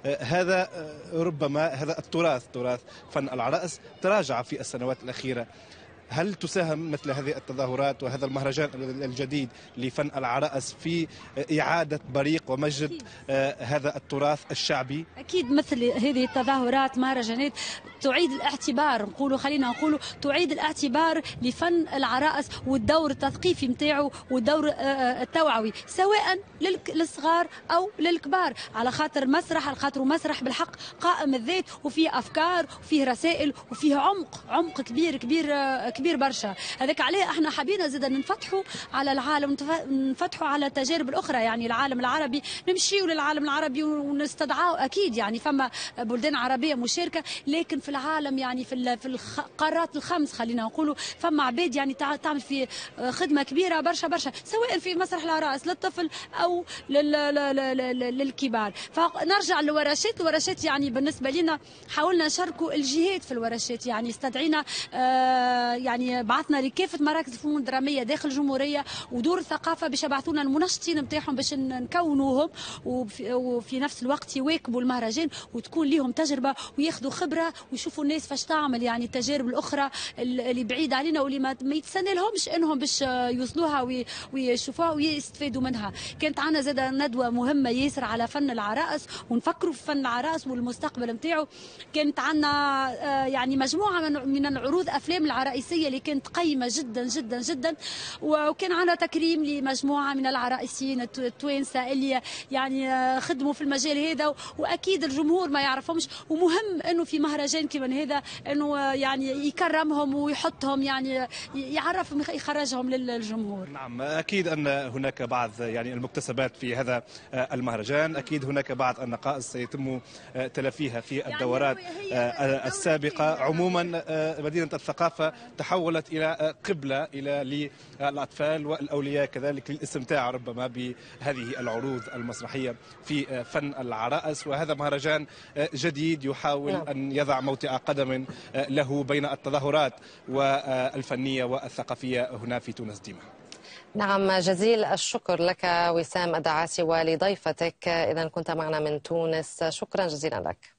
هذا ربما هذا التراث تراث فن العرائس تراجع في السنوات الأخيرة. هل تساهم مثل هذه التظاهرات وهذا المهرجان الجديد لفن العرائس في إعادة بريق ومجد هذا التراث الشعبي؟ أكيد مثل هذه التظاهرات مهرجانات تعيد الاعتبار، نقولوا خلينا نقولوا تعيد الاعتبار لفن العرائس والدور التثقيفي نتاعو والدور التوعوي سواء للصغار أو للكبار، على خاطر مسرح على خاطر مسرح بالحق قائم الذات وفيه أفكار وفيه رسائل وفيه عمق عمق كبير كبير كبير برشا. هذاك عليه احنا حبينا زيدا ننفتحوا على العالم ننفتحوا على التجارب الاخرى، يعني العالم العربي نمشيوا للعالم العربي ونستدعاه. اكيد يعني فما بلدان عربيه مشاركه، لكن في العالم يعني في في القارات الخمس خلينا نقولوا فما عباد يعني تعمل في خدمه كبيره برشا برشا سواء في مسرح العرائس للطفل او للكبار. فنرجع للورشات، الورشات يعني بالنسبه لنا حاولنا نشاركوا الجهات في الورشات، يعني استدعينا آه يعني بعثنا لكافه مراكز الفنون الدراميه داخل الجمهوريه ودور الثقافه باش يبعثونا المنشطين نتاعهم باش نكونوهم وفي, وفي نفس الوقت يواكبوا المهرجان وتكون لهم تجربه وياخذوا خبره ويشوفوا الناس فاش تعمل، يعني التجارب الاخرى اللي بعيد علينا واللي ما يتسنى لهمش انهم باش يوصلوها ويشوفوها ويستفادوا منها. كانت عندنا زاد ندوه مهمه ياسر على فن العرائس ونفكروا في فن العرائس والمستقبل نتاعو. كانت عندنا يعني مجموعه من العروض افلام العرائسيه اللي كانت قيمه جدا جدا جدا، وكان عندنا تكريم لمجموعه من العرائسيين التوانسه اللي يعني خدموا في المجال هذا واكيد الجمهور ما يعرفهمش، ومهم انه في مهرجان كما هذا انه يعني يكرمهم ويحطهم يعني يعرفهم يخرجهم للجمهور. نعم اكيد ان هناك بعض يعني المكتسبات في هذا المهرجان، اكيد هناك بعض النقائص سيتم تلافيها في الدورات يعني السابقه. عموما مدينه الثقافه تحولت إلى قبلة إلى للأطفال والأولياء كذلك للاستمتاع ربما بهذه العروض المسرحية في فن العرائس، وهذا مهرجان جديد يحاول أن يضع موطئ قدم له بين التظاهرات والفنية والثقافية هنا في تونس ديما. نعم جزيل الشكر لك وسام الدعاسي ولضيفتك، إذا كنت معنا من تونس، شكرا جزيلا لك.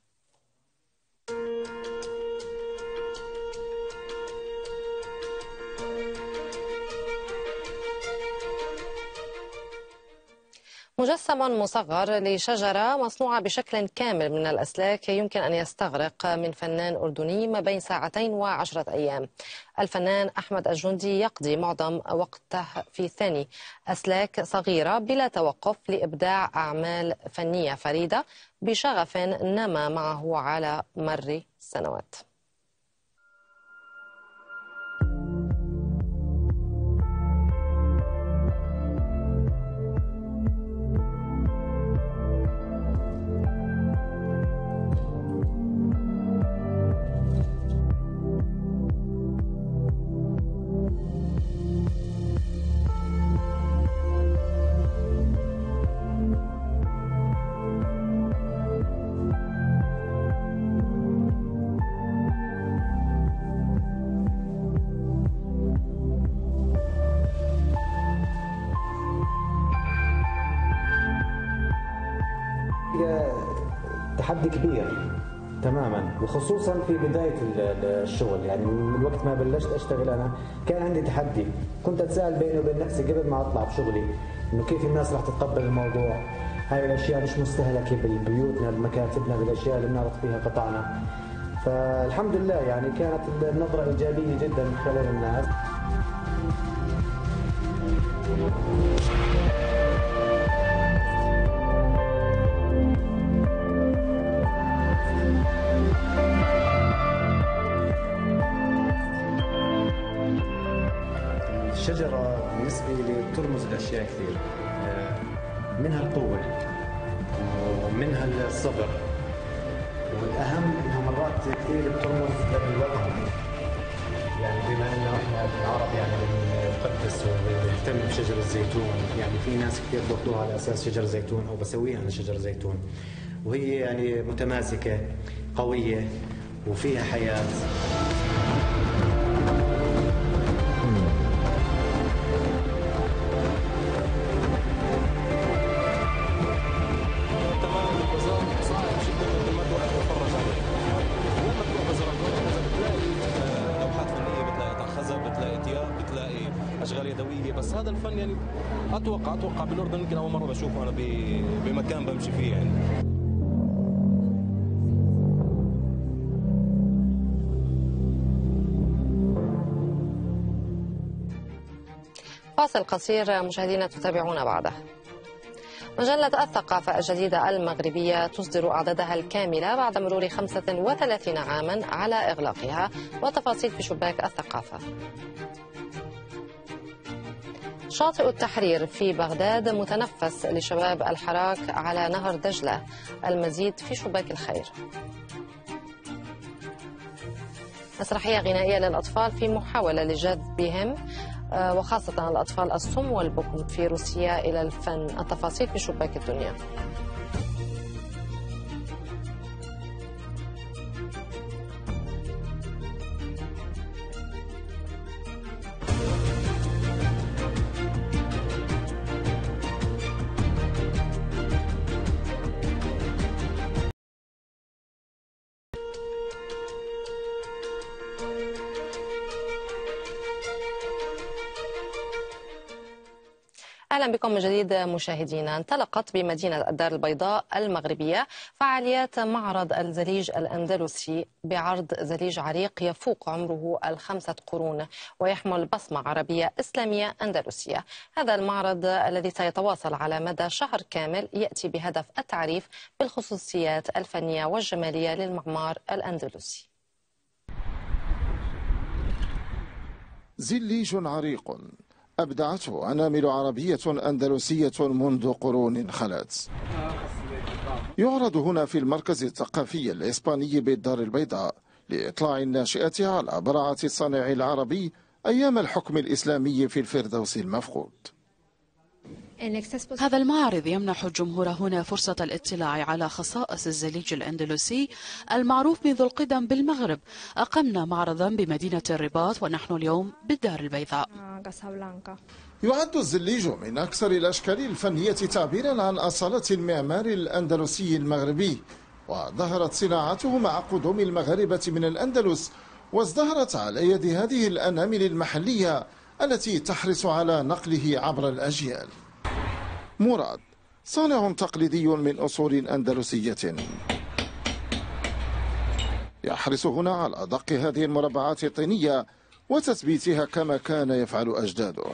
مجسم مصغر لشجرة مصنوعة بشكل كامل من الأسلاك يمكن أن يستغرق من فنان أردني ما بين ساعتين وعشرة أيام. الفنان أحمد الجندي يقضي معظم وقته في ثاني أسلاك صغيرة بلا توقف لإبداع أعمال فنية فريدة بشغف نما معه على مر السنوات. تحدي كبير تماما، وخصوصا في بدايه الشغل. يعني من وقت ما بلشت اشتغل انا كان عندي تحدي، كنت اتساءل بيني وبين نفسي قبل ما اطلع بشغلي انه كيف الناس راح تتقبل الموضوع. هاي الاشياء مش مستهلكه ببيوتنا بمكاتبنا بالاشياء اللي بنعرض فيها قطعنا. فالحمد لله يعني كانت النظره ايجابيه جدا من خلال الناس. الشجرة بالنسبة لي ترمز لأشياء كثير، منها القوة ومنها الصبر، والأهم إنها مرات كثير بترمز للوطن. يعني بما إنه إحنا بالعرب يعني بنقدس وبنهتم بشجر الزيتون، يعني في ناس كثير بأخذوها على أساس شجر زيتون أو بسويها على شجر زيتون، وهي يعني متماسكة قوية وفيها حياة. اشغال يدويه، بس هذا الفن يعني اتوقع اتوقع بالاردن يمكن اول مره بشوفه انا بمكان بمشي فيه يعني. فاصل قصير مشاهدينا تتابعون بعده. مجلة الثقافة الجديدة المغربية تصدر أعدادها الكاملة بعد مرور خمسة وثلاثين عاما على إغلاقها، وتفاصيل في شباك الثقافة. شاطئ التحرير في بغداد متنفس لشباب الحراك على نهر دجلة، المزيد في شباك الخير. مسرحية غنائية للأطفال في محاولة لجذبهم وخاصة الأطفال الصم والبكم في روسيا إلى الفن، التفاصيل في شباك الدنيا. أهلا بكم من جديد مشاهدينا. انطلقت بمدينة الدار البيضاء المغربية فعاليات معرض الزليج الأندلسي بعرض زليج عريق يفوق عمره الخمسة قرون ويحمل بصمة عربية إسلامية أندلسية. هذا المعرض الذي سيتواصل على مدى شهر كامل يأتي بهدف التعريف بالخصوصيات الفنية والجمالية للمعمار الأندلسي. زليج عريق أبدعته أنامل عربية أندلسية منذ قرون خلت. يعرض هنا في المركز الثقافي الإسباني بالدار البيضاء لإطلاع الناشئة على براعة الصانع العربي أيام الحكم الإسلامي في الفردوس المفقود. هذا المعرض يمنح الجمهور هنا فرصة الاطلاع على خصائص الزليج الأندلسي المعروف منذ القدم بالمغرب. أقمنا معرضا بمدينة الرباط ونحن اليوم بالدار البيضاء. يعد الزليج من أكثر الأشكال الفنية تعبيرا عن أصالة المعمار الأندلسي المغربي، وظهرت صناعته مع قدوم المغاربة من الأندلس، وازدهرت على يد هذه الأنامل المحلية التي تحرص على نقله عبر الأجيال. مراد صانع تقليدي من أصول أندلسية يحرص هنا على دق هذه المربعات الطينية وتثبيتها كما كان يفعل أجداده.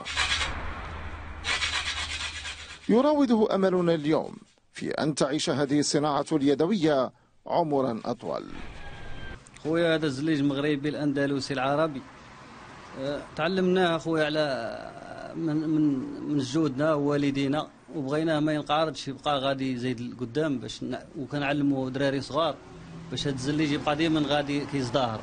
يراوده أملنا اليوم في أن تعيش هذه الصناعة اليدوية عمرا أطول. خويا هذا الزليج المغربي الأندلسي العربي تعلمناه خويا على من من من جدودنا ووالدينا، وبغيناه ما ينقرضش يبقى غادي يزيد لقدام باش وكنعلموا دراري صغار باش هذا الزليج يبقى ديما غادي كيزدهر.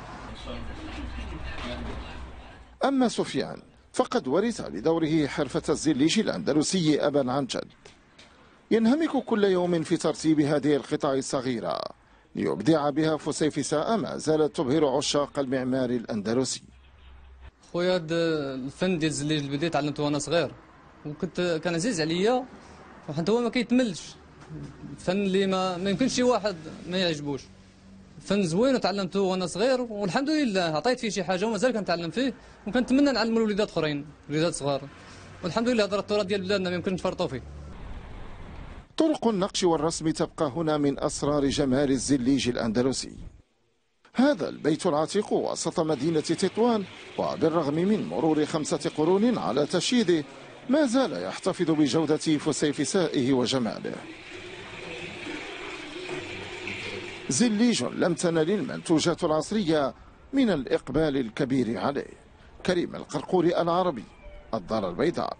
أما سفيان فقد ورث بدوره حرفة الزليج الأندلسي أبا عن جد. ينهمك كل يوم في ترتيب هذه القطع الصغيرة ليبدع بها فسيفساء ما زالت تبهر عشاق المعمار الأندلسي. خويا هذا الفن ديال الزليج اللي بديت تعلمته وانا صغير وكنت كان عزيز عليا، وحتى هو ما كيتملش. الفن اللي ما, ما يمكنش شي واحد ما يعجبوش. فن زوين وتعلمته وانا صغير والحمد لله عطيت فيه شي حاجه ومازال كنتعلم فيه، وكنتمنى نعلموا الوليدات اخرين وليدات صغار، والحمد لله هذا التراث ديال بلادنا ما يمكن نفرطوا فيه. طرق النقش والرسم تبقى هنا من أسرار جمال الزليج الأندلسي. هذا البيت العتيق وسط مدينة تطوان، وبالرغم من مرور خمسة قرون على تشييده ما زال يحتفظ بجودة فسيفسائه وجماله. زليج لم تنل المنتوجات العصرية من الإقبال الكبير عليه. كريم القرقوري العربي، الدار البيضاء.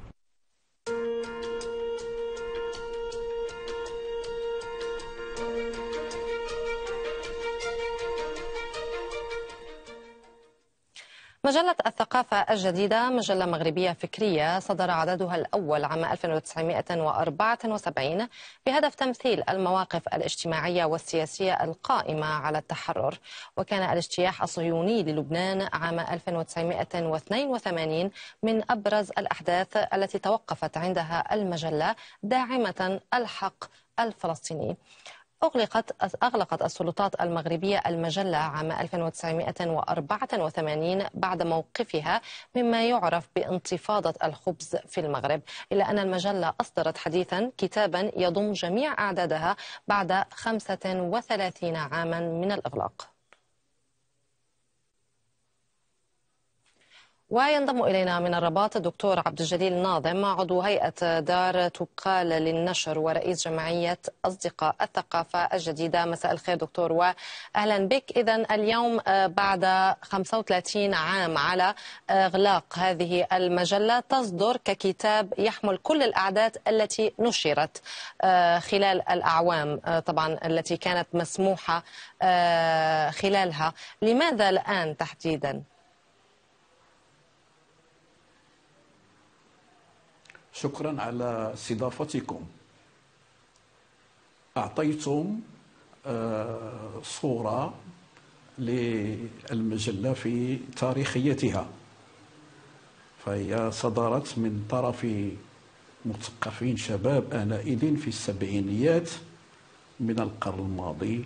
مجلة الثقافة الجديدة مجلة مغربية فكرية صدر عددها الأول عام ألف وتسعمائة وأربعة وسبعين بهدف تمثيل المواقف الاجتماعية والسياسية القائمة على التحرر. وكان الاجتياح الصهيوني للبنان عام ألف وتسعمائة واثنين وثمانين من أبرز الأحداث التي توقفت عندها المجلة داعمة الحق الفلسطيني. أغلقت أغلقت السلطات المغربية المجلة عام ألف وتسعمائة وأربعة وثمانين بعد موقفها مما يعرف بانتفاضة الخبز في المغرب، إلا أن المجلة أصدرت حديثا كتابا يضم جميع أعدادها بعد خمسة وثلاثين عاما من الإغلاق. وينضم إلينا من الرباط الدكتور عبد الجليل ناظم، عضو هيئة دار تقال للنشر ورئيس جمعية أصدقاء الثقافة الجديدة. مساء الخير دكتور وأهلا بك. إذن اليوم بعد خمسة وثلاثين عام على إغلاق هذه المجلة تصدر ككتاب يحمل كل الأعداد التي نشرت خلال الأعوام طبعا التي كانت مسموحة خلالها. لماذا الآن تحديدا؟ شكرا على استضافتكم. أعطيتم صورة للمجلة في تاريخيتها، فهي صدرت من طرف مثقفين شباب آنئذ في السبعينيات من القرن الماضي،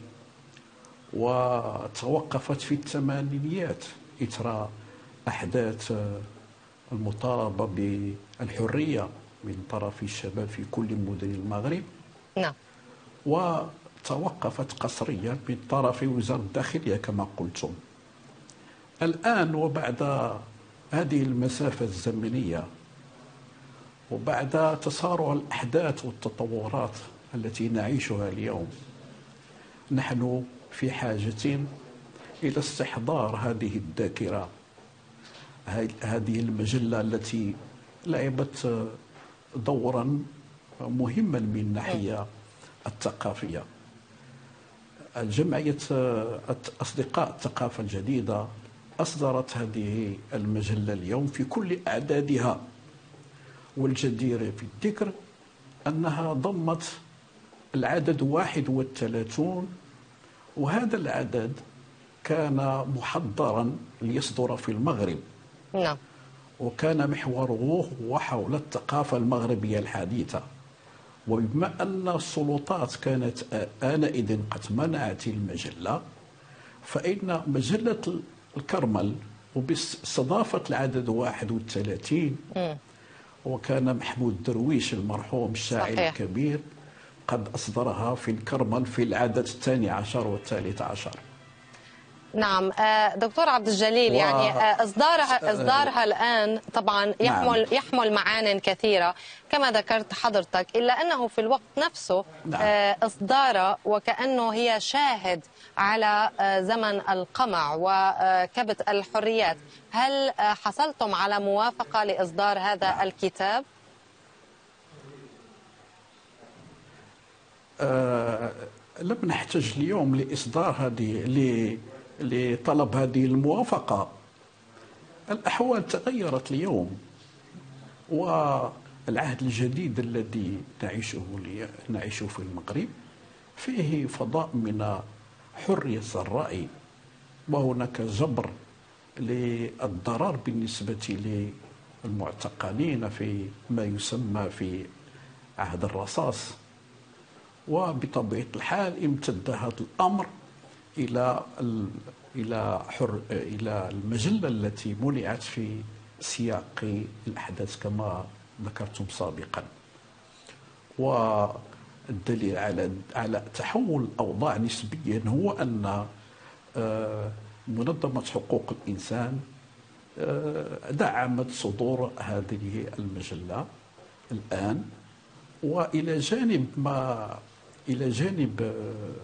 وتوقفت في الثمانينيات إثر أحداث المطالبة بالحرية من طرف الشباب في كل مدن المغرب. نعم. وتوقفت قسريا من طرف وزارة الداخلية كما قلتم. الآن وبعد هذه المسافة الزمنية وبعد تسارع الأحداث والتطورات التي نعيشها اليوم، نحن في حاجة إلى استحضار هذه الذاكرة، هذه المجلة التي لعبت دورا مهما من الناحية الثقافية. الجمعية أصدقاء الثقافة الجديدة أصدرت هذه المجلة اليوم في كل أعدادها، والجدير في الذكر أنها ضمت العدد واحد والثلاثون، وهذا العدد كان محضرا ليصدر في المغرب. نعم. وكان محوره هو حول الثقافة المغربية الحديثة. وبما أن السلطات كانت آنئذ قد منعت المجلة، فإن مجلة الكرمل وباستضافة العدد واحد والثلاثين وكان محمود درويش المرحوم الشاعر صحيح. الكبير قد أصدرها في الكرمل في العدد الثاني عشر والثالث عشر. نعم دكتور عبد الجليل، و... يعني إصدارها إصدارها الآن طبعا يحمل نعم. يحمل معان كثيرة كما ذكرت حضرتك، إلا أنه في الوقت نفسه نعم. إصدارها وكأنه هي شاهد على زمن القمع وكبت الحريات. هل حصلتم على موافقة لإصدار هذا نعم. الكتاب؟ أه لم نحتج اليوم لإصدار هذه لطلب هذه الموافقة. الأحوال تغيرت اليوم، والعهد الجديد الذي نعيشه نعيشه في المغرب فيه فضاء من حرية الرأي، وهناك جبر للضرر بالنسبة للمعتقلين في ما يسمى في عهد الرصاص. وبطبيعة الحال امتد هذا الأمر إلى إلى حر إلى المجلة التي منعت في سياق الأحداث كما ذكرتم سابقا. والدليل على على تحول الأوضاع نسبيا هو أن منظمة حقوق الإنسان دعمت صدور هذه المجلة الآن، وإلى جانب ما إلى جانب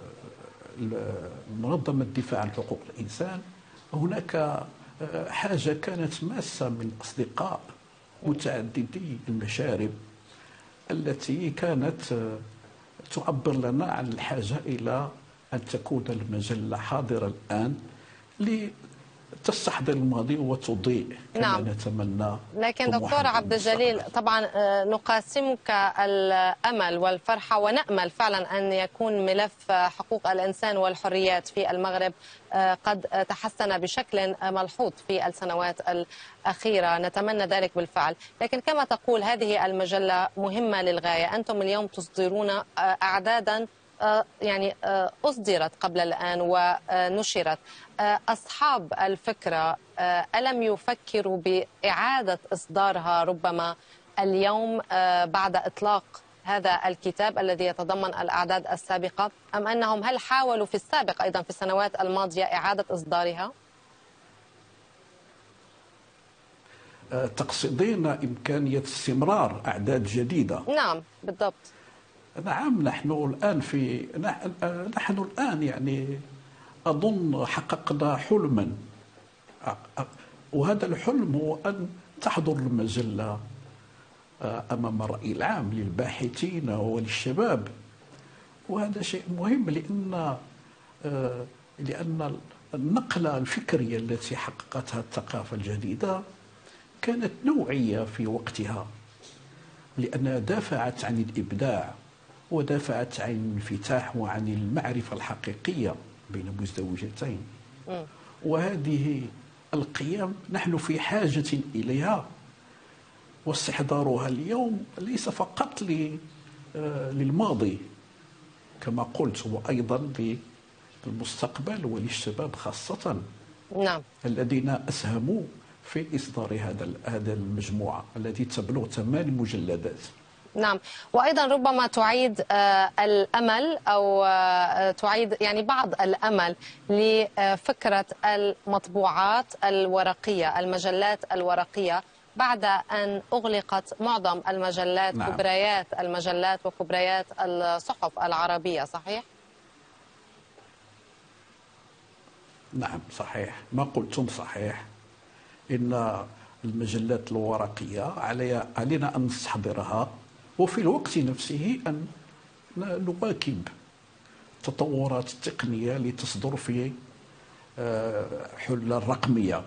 منظمة الدفاع عن حقوق الإنسان هناك حاجة كانت ماسة من أصدقاء متعددي المشارب التي كانت تعبر لنا عن الحاجة إلى أن تكون المجلة حاضرة الآن لتستحضر الماضي وتضيء كما نعم. نتمنى. لكن دكتور عبد الجليل طبعا نقاسمك الأمل والفرحة، ونأمل فعلا أن يكون ملف حقوق الإنسان والحريات في المغرب قد تحسن بشكل ملحوظ في السنوات الأخيرة، نتمنى ذلك بالفعل. لكن كما تقول هذه المجلة مهمة للغاية. أنتم اليوم تصدرون أعدادا يعني أصدرت قبل الآن ونشرت. أصحاب الفكرة ألم يفكروا بإعادة إصدارها ربما اليوم بعد إطلاق هذا الكتاب الذي يتضمن الأعداد السابقة، أم أنهم هل حاولوا في السابق أيضا في السنوات الماضية إعادة إصدارها؟ تقصدين إمكانية استمرار أعداد جديدة؟ نعم بالضبط. نعم، نحن الآن في نحن الآن يعني أظن حققنا حلما، وهذا الحلم هو أن تحضر المجلة أمام الرأي العام للباحثين وللشباب، وهذا شيء مهم لأن لأن النقلة الفكرية التي حققتها الثقافة الجديدة كانت نوعية في وقتها، لأنها دافعت عن الإبداع ودافعت عن الانفتاح وعن المعرفة الحقيقية بين مزدوجتين. وهذه القيم نحن في حاجة إليها، واستحضارها اليوم ليس فقط للماضي كما قلت، وأيضا للمستقبل وللشباب خاصة نعم. الذين أسهموا في إصدار هذا هذا المجموعة التي تبلغ ثمان مجلدات. نعم، وأيضا ربما تعيد الأمل أو تعيد يعني بعض الأمل لفكرة المطبوعات الورقية، المجلات الورقية، بعد أن أغلقت معظم المجلات. نعم. كبريات المجلات وكبريات الصحف العربية، صحيح؟ نعم صحيح، ما قلتم صحيح. إن المجلات الورقية علينا أن نستحضرها، وفي الوقت نفسه أن نواكب التطورات التقنية لتصدر في حلة رقمية،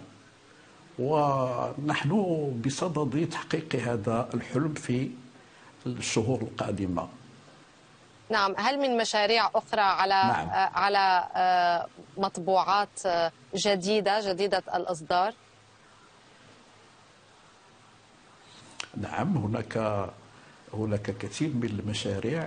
ونحن بصدد تحقيق هذا الحلم في الشهور القادمة. نعم، هل من مشاريع أخرى على نعم. على مطبوعات جديدة جديدة الإصدار؟ نعم، هناك هناك كثير من المشاريع.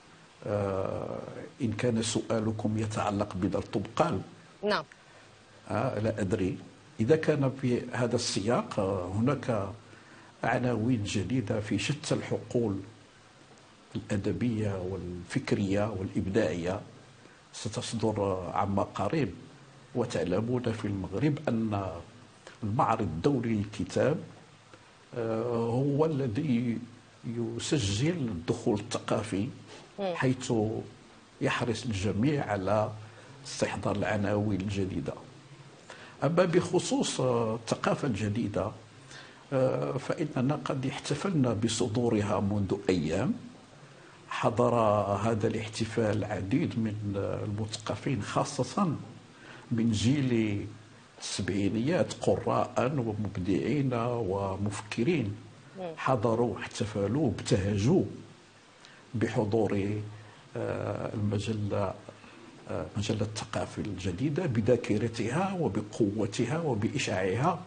إن كان سؤالكم يتعلق بدار طبقال، نعم لا أدري إذا كان في هذا السياق. هناك عناوين جديدة في شتى الحقول الأدبية والفكرية والإبداعية ستصدر عما قريب. وتعلمون في المغرب أن المعرض الدولي للكتاب هو الذي يسجل الدخول الثقافي، حيث يحرص الجميع على استحضار العناوين الجديدة. أما بخصوص الثقافة الجديدة فإننا قد احتفلنا بصدورها منذ أيام. حضر هذا الاحتفال العديد من المثقفين خاصة من جيل السبعينيات، قراء ومبدعين ومفكرين حضروا واحتفلوا وابتهجوا بحضور المجلة مجلة الثقافة الجديدة بذاكرتها وبقوتها وبإشعاعها.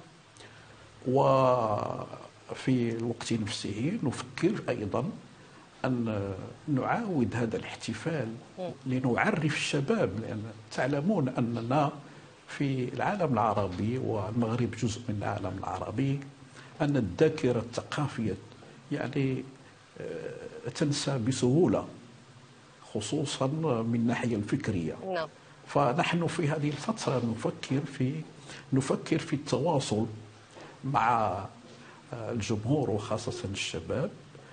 وفي الوقت نفسه نفكر أيضا أن نعاود هذا الاحتفال لنعرف الشباب، لأن تعلمون أننا في العالم العربي والمغرب جزء من العالم العربي أن الذاكرة الثقافية يعني تنسى بسهولة، خصوصا من الناحية الفكرية. نعم. فنحن في هذه الفترة نفكر في نفكر في التواصل مع الجمهور وخاصة الشباب،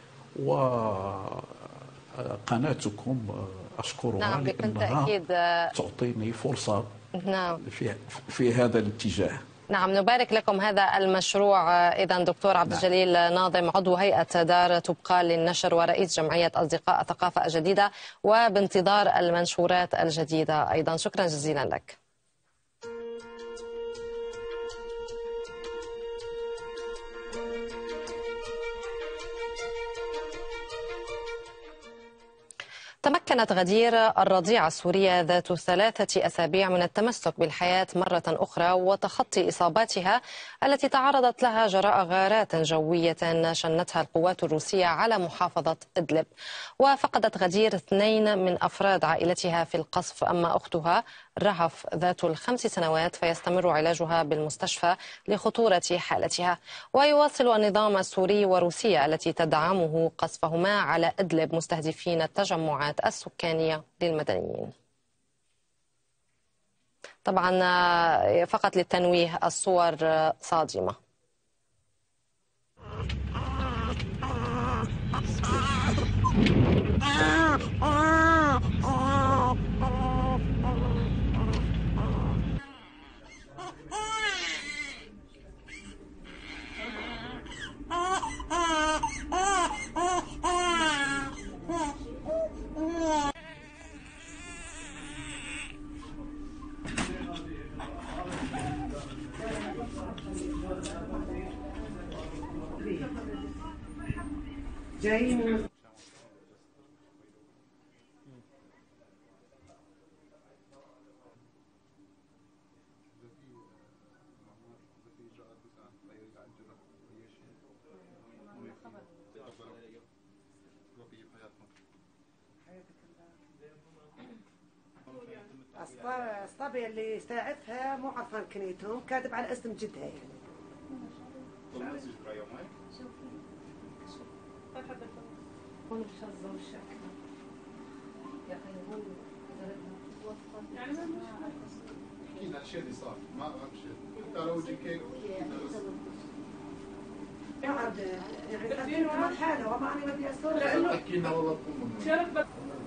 وقناتكم أشكرها نعم لأنها بالتأكيد تعطيني فرصة نعم. في, في هذا الاتجاه. نعم نبارك لكم هذا المشروع. إذا دكتور عبد الجليل ناظم عضو هيئة دار تبقى للنشر ورئيس جمعية أصدقاء ثقافة جديدة، وبانتظار المنشورات الجديدة أيضا. شكرا جزيلا لك. تمكنت غدير الرضيعة السورية ذات ثلاثة أسابيع من التمسك بالحياة مرة أخرى وتخطي إصاباتها التي تعرضت لها جراء غارات جوية شنتها القوات الروسية على محافظة إدلب. وفقدت غدير اثنين من أفراد عائلتها في القصف، أما أختها رهف ذات الخمس سنوات فيستمر علاجها بالمستشفى لخطورة حالتها. ويواصل النظام السوري وروسيا التي تدعمه قصفهما على إدلب مستهدفين التجمعات السكانية للمدنيين. طبعا فقط للتنويه الصور صادمة. جايين الصبي اللي استعفها مو عرفان كنيتهم، كاتب على اسم جدها يعني. هون الشظة والشكل يعني هو يعني ما اكيد هالشيء اللي صار ما بعرف شيء كنت على وجه كيك قاعد يعني خليني ما حاله وما انا بدي اصور لانه اكيد والله تكون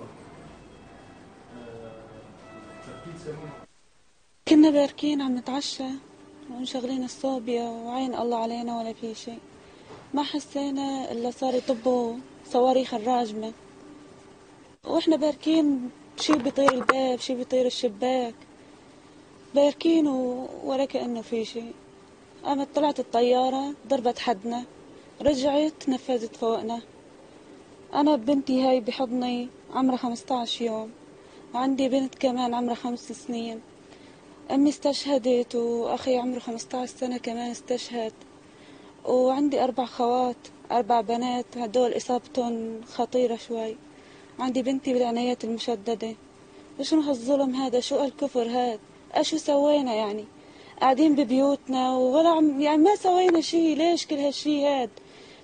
كنا باركين عم نتعشى ومشغلين الصوبيا وعين الله علينا ولا في شيء، ما حسينا الا صار يطبوا صواريخ الراجمة واحنا باركين، شي بيطير الباب شي بيطير الشباك، باركين ولا كأنه في شيء. قامت طلعت الطيارة ضربت حدنا، رجعت نفذت فوقنا. أنا بنتي هاي بحضني عمرها خمسة عشر يوم، وعندي بنت كمان عمرها خمس سنين. أمي استشهدت وأخي عمره خمسة عشر سنة كمان استشهد، وعندي أربع خوات أربع بنات هدول إصابتهم خطيرة شوي. عندي بنتي بالعنايات المشددة. شنو هالظلم هذا؟ شو هالكفر هذا؟ أشو سوينا يعني؟ قاعدين ببيوتنا ولا عم يعني ما سوينا شيء، ليش كل هالشيء هاد؟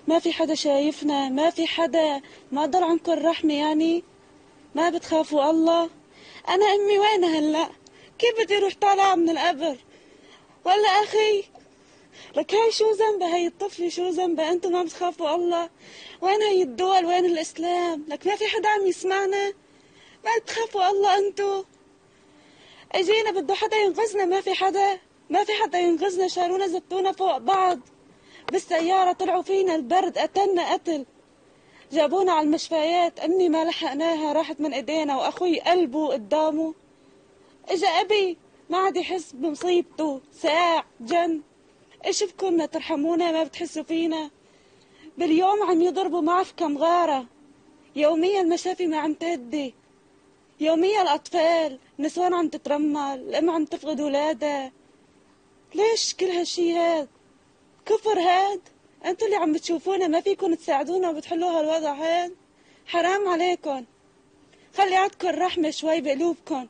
ما في حدا شايفنا، ما في حدا، ما ضل عنكم الرحمة يعني؟ ما بتخافوا الله؟ أنا أمي وين هلأ؟ كيف بدي أروح طالعة من القبر؟ ولا أخي؟ لك هاي شو ذنبها هاي الطفلة، شو ذنبها؟ أنتم ما بتخافوا الله؟ وين هاي الدول؟ وين الإسلام؟ لك ما في حدا عم يسمعنا؟ ما بتخافوا الله أنتم؟ اجينا بده حدا ينقذنا، ما في حدا، ما في حدا ينقذنا، شالونا زبطونا فوق بعض بالسيارة، طلعوا فينا البرد، قتلنا قتل، جابونا على المشفيات، امي ما لحقناها راحت من ايدينا، واخوي قلبه قدامه، اجا ابي ما عاد يحس بمصيبته، ساع جن، ايش بكم ترحمونا ما بتحسوا فينا؟ باليوم عم يضربوا معه كم غارة، يوميا المشافي ما عم تهدي، يوميا الأطفال، نسوان عم تترمل، الأم عم تفقد ولادها. ليش كل هالشي هاد؟ كفر هاد؟ أنتوا اللي عم بتشوفونا ما فيكن تساعدونا وبتحلوا هالوضع هاد؟ حرام عليكن، خلي عندكن رحمة شوي بقلوبكن.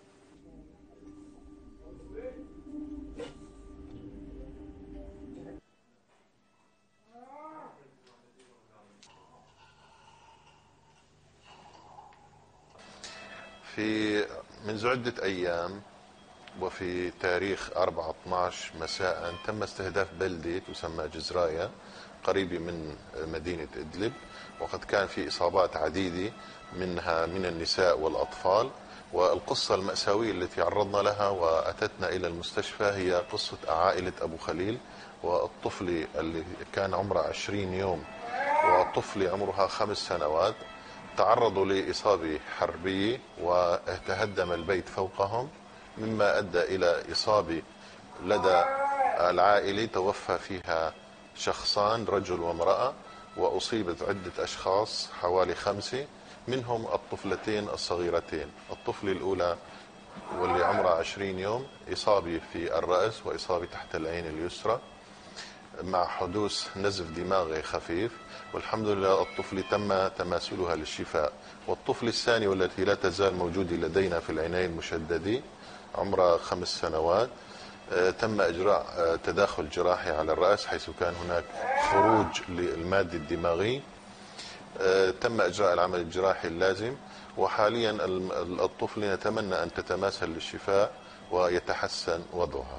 في منذ عدة أيام وفي تاريخ أربعة اثنعش مساء تم استهداف بلدة تسمى جزرايا قريبة من مدينة إدلب، وقد كان في إصابات عديدة منها من النساء والأطفال. والقصة المأساوية التي عرضنا لها وأتتنا إلى المستشفى هي قصة عائلة أبو خليل والطفل اللي كان عمره عشرين يوم وطفل عمرها خمس سنوات، تعرضوا لإصابة حربية وتهدم البيت فوقهم، مما أدى إلى إصابة لدى العائلة توفى فيها شخصان رجل وامرأة، وأصيبت عدة أشخاص حوالي خمسة منهم الطفلتين الصغيرتين. الطفلة الأولى واللي عمرها عشرين يوم إصابة في الرأس وإصابة تحت العين اليسرى مع حدوث نزف دماغي خفيف، والحمد لله الطفل تم تماثلها للشفاء. والطفل الثاني والتي لا تزال موجودة لدينا في العناية المشددة عمرها خمس سنوات، تم إجراء تداخل جراحي على الرأس حيث كان هناك خروج للمادة الدماغية، تم إجراء العمل الجراحي اللازم، وحاليا الطفل نتمنى أن تتماثل للشفاء ويتحسن وضعها.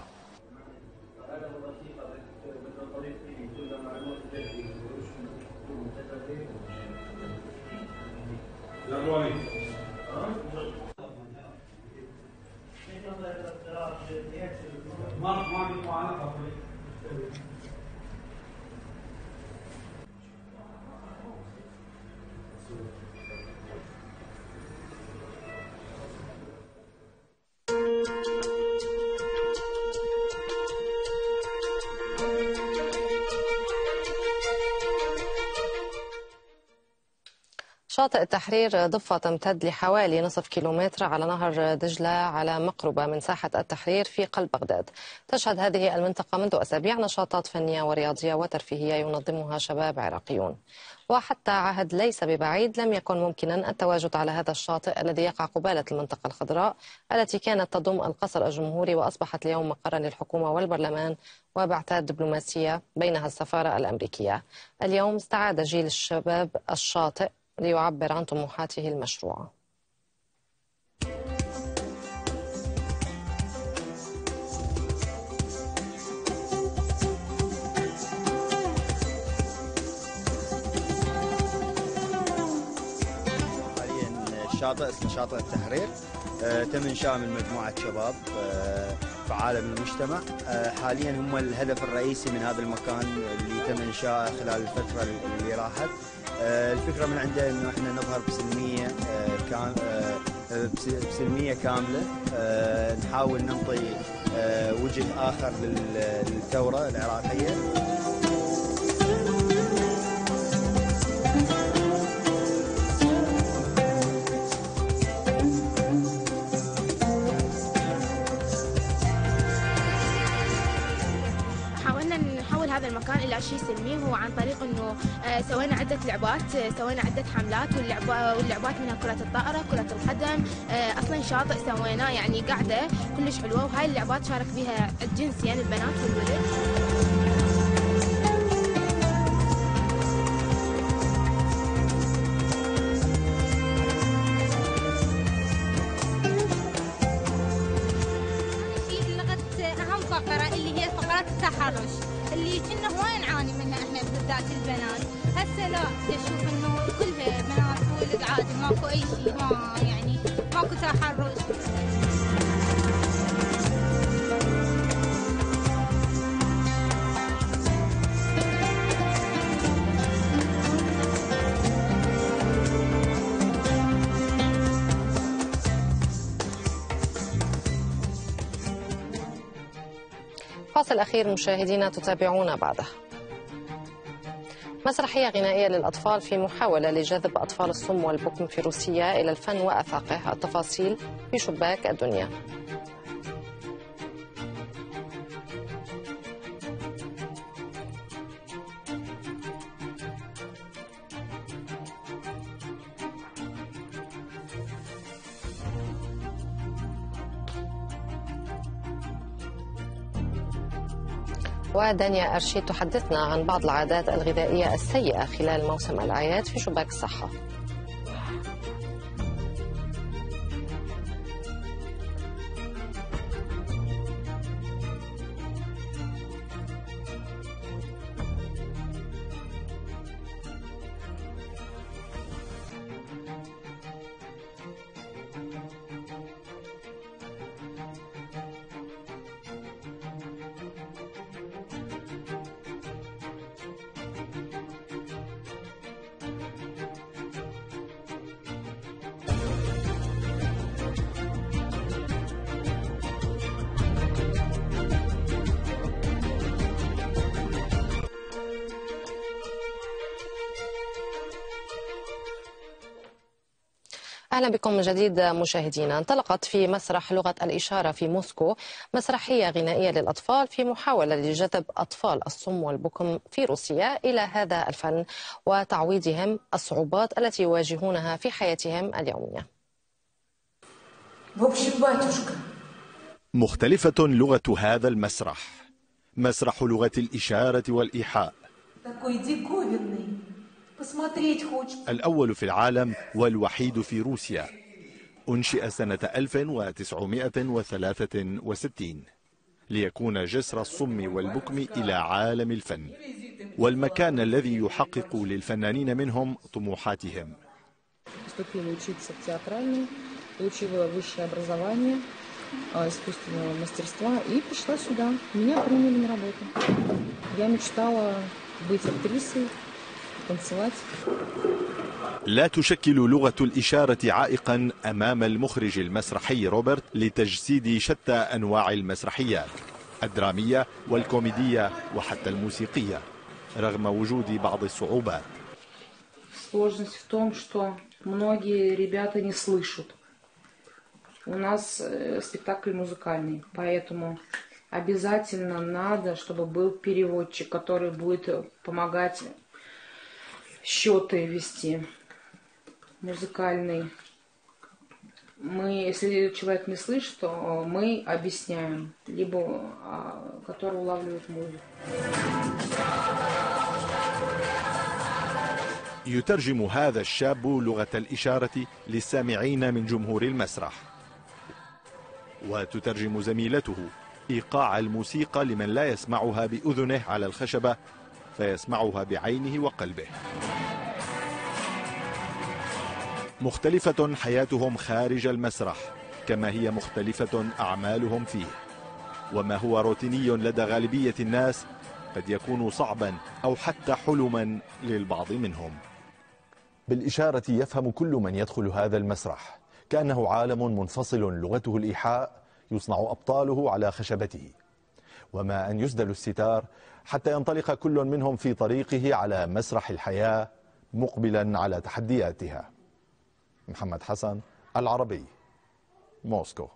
شاطئ التحرير ضفة تمتد لحوالي نصف كيلومتر على نهر دجلة على مقربة من ساحة التحرير في قلب بغداد. تشهد هذه المنطقة منذ أسابيع نشاطات فنية ورياضية وترفيهية ينظمها شباب عراقيون، وحتى عهد ليس ببعيد لم يكن ممكنا التواجد على هذا الشاطئ الذي يقع قبالة المنطقة الخضراء التي كانت تضم القصر الجمهوري وأصبحت اليوم مقرا للحكومة والبرلمان وبعثات دبلوماسية بينها السفارة الأمريكية. اليوم استعاد جيل الشباب الشاطئ ليعبر عن طموحاته المشروعة. حاليا الشاطئ اسمه شاطئ التحرير، آه، تم انشاء من مجموعة شباب آه، فعالة من المجتمع. آه، حاليا هم الهدف الرئيسي من هذا المكان اللي تم انشاءه خلال الفترة اللي راحت. الفكرة من عنده انه احنا نظهر بسلمية كام بسلمية كاملة، نحاول ننطي وجه آخر للثورة العراقية. هذا المكان إلى شيء سلمي، هو عن طريق انه سوينا عده لعبات، سوينا عده حملات، واللعبات منها كرة الطائرة، كرة القدم، اصلا شاطئ سويناه يعني قاعدة كلش حلوة، وهاي اللعبات شارك فيها الجنسين البنات والولد. التحرش اللي كنا هواي نعاني منه احنا بالذات البنات. هسه لا تشوف انه كلها بنات ولد عادي ماكو اي شيء، ما يعني ماكو تحرش. فاصل أخير مشاهدينا تتابعونا بعده. مسرحية غنائية للأطفال في محاولة لجذب أطفال الصم والبكم في روسيا إلى الفن وآفاقه. التفاصيل في شباك الدنيا. ودانيا أرشيد تحدثنا عن بعض العادات الغذائية السيئة خلال موسم الأعياد في شباك الصحة. أهلا بكم من جديد مشاهدينا. انطلقت في مسرح لغة الإشارة في موسكو مسرحية غنائية للأطفال في محاولة لجذب أطفال الصم والبكم في روسيا إلى هذا الفن وتعويضهم الصعوبات التي يواجهونها في حياتهم اليومية. مختلفة لغة هذا المسرح، مسرح لغة الإشارة والإيحاء، الأول في العالم والوحيد في روسيا. أنشئ سنة ألف وتسعمائة وثلاثة وستين ليكون جسر الصم والبكم إلى عالم الفن والمكان الذي يحقق للفنانين منهم طموحاتهم. искусственного мастерства и пришла сюда. Меня приняли на работу. Я мечтала быть актрисой, танцевать. لا تشكل لغة الإشارة عائقا أمام المخرج المسرحي روبرت لتجسيد شتى أنواع المسرحيات الدرامية والكوميدية وحتى الموسيقية رغم وجود بعض الصعوبات. Сложность в том, что многие ребята не слышат. У нас спектакль музыкальный, поэтому обязательно надо, чтобы был переводчик, который будет помогать счеты вести, музыкальный. Мы, если человек не слышит, то мы объясняем, либо который улавливает музыку. يترجم هذا الشاب لغة الإشارة للسامعين من جمهور المسرح، وتترجم زميلته إيقاع الموسيقى لمن لا يسمعها بأذنه على الخشبة فيسمعها بعينه وقلبه. مختلفة حياتهم خارج المسرح كما هي مختلفة أعمالهم فيه، وما هو روتيني لدى غالبية الناس قد يكون صعبا أو حتى حلما للبعض منهم. بالإشارة يفهم كل من يدخل هذا المسرح كأنه عالم منفصل لغته الإيحاء يصنع أبطاله على خشبته، وما أن يسدل الستار حتى ينطلق كل منهم في طريقه على مسرح الحياة مقبلا على تحدياتها. محمد حسن، العربي، موسكو.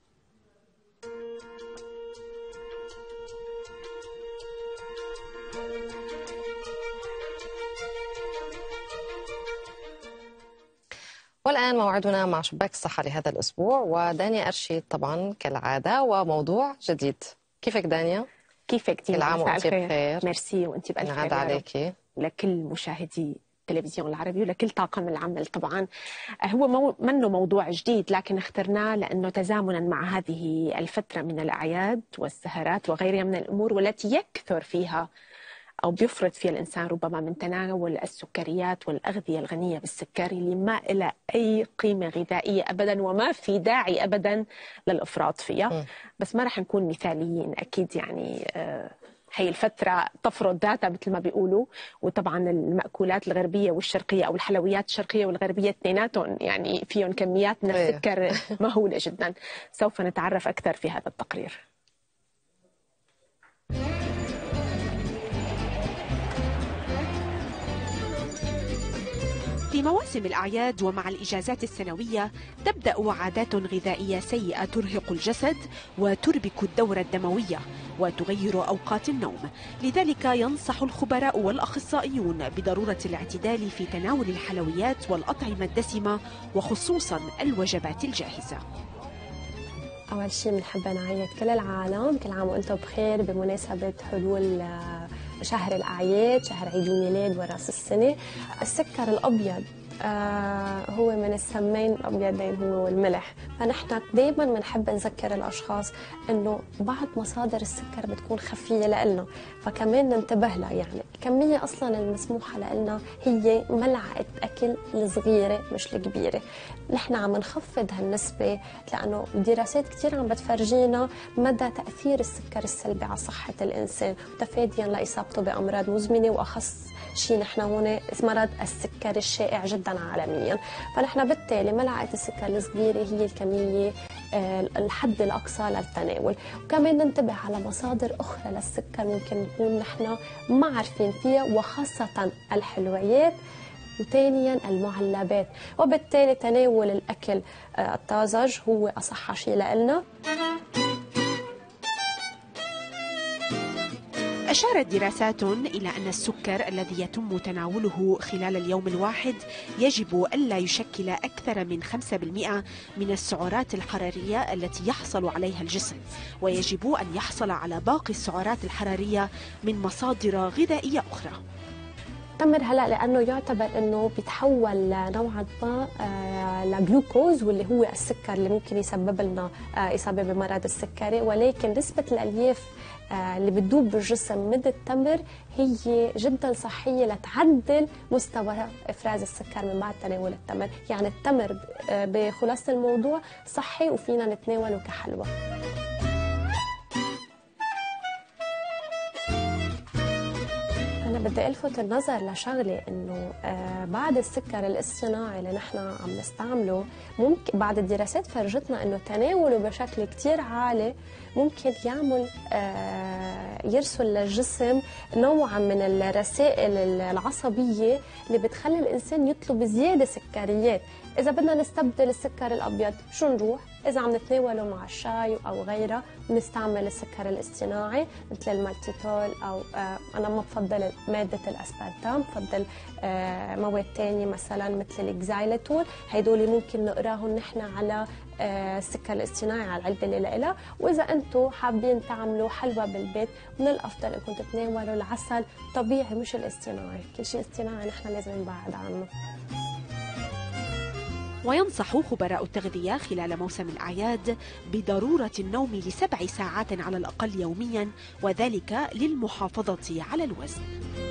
والآن موعدنا مع شباك الصحة لهذا الأسبوع ودانيا أرشيد طبعا كالعادة وموضوع جديد. كيفك دانيا؟ كيفك ديما؟ كل عام وأنت بخير. ميرسي وأنت بألف خير عليكي لكل مشاهدي التلفزيون العربي ولكل طاقم العمل طبعا. هو مو منه موضوع جديد، لكن اخترناه لأنه تزامنا مع هذه الفترة من الأعياد والسهرات وغيرها من الأمور والتي يكثر فيها أو بيفرط فيها الإنسان ربما من تناول السكريات والأغذية الغنية بالسكر اللي ما لها أي قيمة غذائية أبدا وما في داعي أبدا للإفراط فيها. م. بس ما رح نكون مثاليين أكيد، يعني آه هي الفترة تفرض ذاتها مثل ما بيقولوا، وطبعا المأكولات الغربية والشرقية أو الحلويات الشرقية والغربية اثنيناتهم يعني فيهم كميات من السكر مهولة جدا. سوف نتعرف أكثر في هذا التقرير. في مواسم الأعياد ومع الإجازات السنوية تبدأ عادات غذائية سيئة ترهق الجسد وتربك الدورة الدموية وتغير أوقات النوم. لذلك ينصح الخبراء والأخصائيون بضرورة الاعتدال في تناول الحلويات والأطعمة الدسمة وخصوصا الوجبات الجاهزة. أول شيء بنحب نعيد كل العالم كل عام وأنتم بخير بمناسبة حلول شهر الأعياد، شهر عيد الميلاد وراس السنة. السكر الأبيض آه هو من السمين الأبيضين هو والملح، فنحن دائما بنحب نذكر الأشخاص إنه بعض مصادر السكر بتكون خفية لإلنا، فكمان ننتبه لها. يعني الكمية أصلا المسموحة لإلنا هي ملعقة أكل الصغيرة مش الكبيرة. نحن عم نخفض هالنسبة لأنه الدراسات كتير عم بتفرجينا مدى تأثير السكر السلبي على صحة الإنسان وتفاديا لإصابته بأمراض مزمنة، وأخص شيء نحن هون مرض السكر الشائع جدا عالميا. فنحن بالتالي ملعقة السكر الصغيرة هي الكمية الحد الأقصى للتناول. وكمان ننتبه على مصادر أخرى للسكر ممكن نكون نحن ما عارفين فيها، وخاصة الحلويات وثانيا المعلبات، وبالتالي تناول الأكل الطازج هو أصح شيء لنا. أشارت دراسات إلى أن السكر الذي يتم تناوله خلال اليوم الواحد يجب ألا يشكل أكثر من خمسة بالمئة من السعرات الحرارية التي يحصل عليها الجسم، ويجب أن يحصل على باقي السعرات الحرارية من مصادر غذائية أخرى. التمر هلا لانه يعتبر انه بيتحول نوعا ما لجلوكوز واللي هو السكر اللي ممكن يسبب لنا اصابه بمرض السكري، ولكن نسبه الالياف اللي بتدوب بالجسم من التمر هي جدا صحيه لتعدل مستوى افراز السكر من بعد تناول التمر. يعني التمر بخلاصه الموضوع صحي وفينا نتناوله كحلوى. أنا بدي ألفت النظر لشغلة إنه آه بعد السكر الاصطناعي اللي نحن عم نستعمله ممكن بعد الدراسات فرجتنا إنه تناوله بشكل كتير عالي ممكن يعمل آه يرسل للجسم نوعا من الرسائل العصبية اللي بتخلي الإنسان يطلب زيادة سكريات. إذا بدنا نستبدل السكر الأبيض شو نروح؟ إذا عم نتناوله مع الشاي أو غيره بنستعمل السكر الاصطناعي مثل المالتيتول أو آه أنا ما بفضل مادة الأسبرتام، بفضل آه مواد تانية مثلا مثل الإكزايلتول. هيدول ممكن نقراهم نحن على آه السكر الاصطناعي على العلبة اللي لها. وإذا أنتم حابين تعملوا حلوى بالبيت من الأفضل أنكم تتناولوا العسل طبيعي مش الاصطناعي. كل شيء اصطناعي نحن لازم نبعد عنه. وينصح خبراء التغذية خلال موسم الأعياد بضرورة النوم لسبع ساعات على الأقل يوميا، وذلك للمحافظة على الوزن.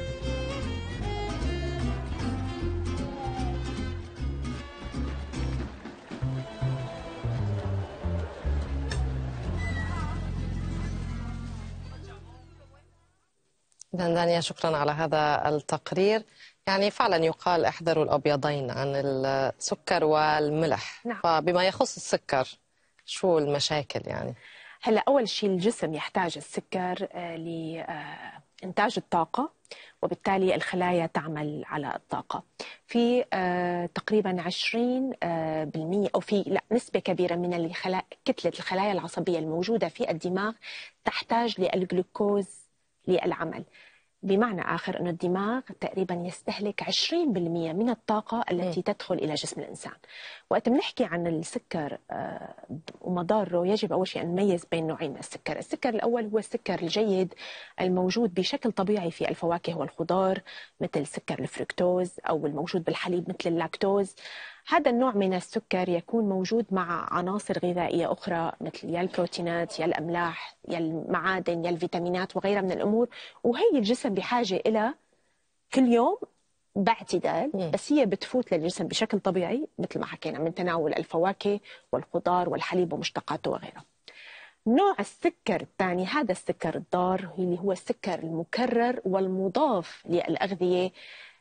دانيا شكرا على هذا التقرير. يعني فعلا يقال احذروا الأبيضين عن السكر والملح. نعم. فبما يخص السكر شو المشاكل يعني؟ هلا أول شيء الجسم يحتاج السكر لإنتاج الطاقة، وبالتالي الخلايا تعمل على الطاقة. في تقريبا عشرين بالمئة أو في لا نسبة كبيرة من الخلايا كتلة الخلايا العصبية الموجودة في الدماغ تحتاج للجلوكوز للعمل. بمعنى آخر أنه الدماغ تقريبا يستهلك عشرين بالمئة من الطاقة التي م. تدخل إلى جسم الإنسان. وقت بنحكي عن السكر ومضاره يجب أول شيء أن نميز بين نوعين من السكر. السكر الأول هو السكر الجيد الموجود بشكل طبيعي في الفواكه والخضار مثل سكر الفركتوز، أو الموجود بالحليب مثل اللاكتوز. هذا النوع من السكر يكون موجود مع عناصر غذائية أخرى مثل يا البروتينات يا الأملاح يا المعادن يا الفيتامينات وغيرها من الأمور، وهي الجسم بحاجة إلى كل يوم باعتدال، بس هي بتفوت للجسم بشكل طبيعي مثل ما حكينا من تناول الفواكه والخضار والحليب ومشتقاته وغيرها. نوع السكر الثاني هذا السكر الضار اللي هو السكر المكرر والمضاف للأغذية،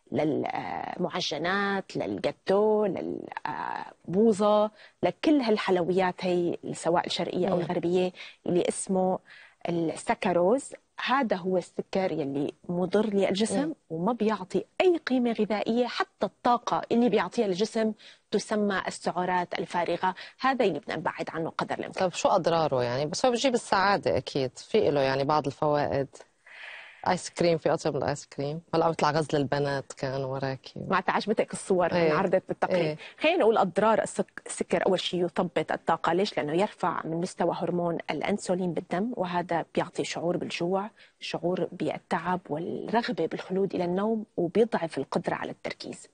للمعجنات، للجاتو، للبوظة، لكل هالحلويات هي سواء الشرقية أو الغربية اللي اسمه السكروز. هذا هو السكر يلي مضر للجسم وما بيعطي أي قيمة غذائية، حتى الطاقة اللي بيعطيها الجسم تسمى السعرات الفارغة. هذا اللي بدنا نبعد عنه قدر الإمكان. طيب شو أضراره يعني؟ بس هو بيجيب السعادة أكيد، في له يعني بعض الفوائد. ايس كريم، في اطيب من الايس كريم. هلا بيطلع غزل البنات كان وراكي. ما عجبتك الصور اللي انعرضت بالتقرير؟ ايه. خلينا نقول اضرار السكر. اول شيء يثبط الطاقه. ليش؟ لانه يرفع من مستوى هرمون الانسولين بالدم، وهذا بيعطي شعور بالجوع، شعور بالتعب والرغبه بالخلود الى النوم، وبيضعف القدره على التركيز.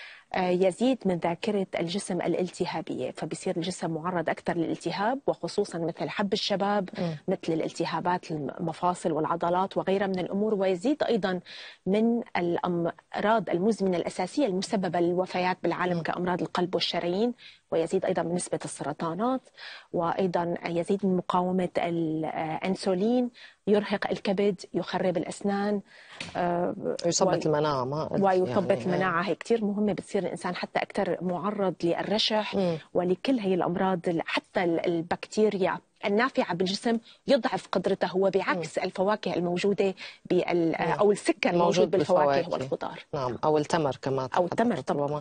يزيد من ذاكرة الجسم الالتهابية، فبصير الجسم معرض أكثر للالتهاب، وخصوصا مثل حب الشباب، م. مثل الالتهابات المفاصل والعضلات وغيرها من الأمور. ويزيد أيضا من الأمراض المزمنة الأساسية المسببة للوفيات بالعالم م. كأمراض القلب والشرايين، ويزيد أيضا من نسبة السرطانات، وأيضا يزيد من مقاومة الأنسولين، يرهق الكبد، يخرب الأسنان، ويثبت و... المناعة. ما ويثبت يعني المناعة. هي كتير مهمة، بتصير الإنسان حتى أكثر معرض للرشح م. ولكل هي الأمراض، حتى البكتيريا النافعة بالجسم يضعف قدرته. هو بعكس م. الفواكه الموجودة بال... أو السكر الموجود بالفواكه والخضار. نعم، أو التمر كمان. أو التمر طبعا.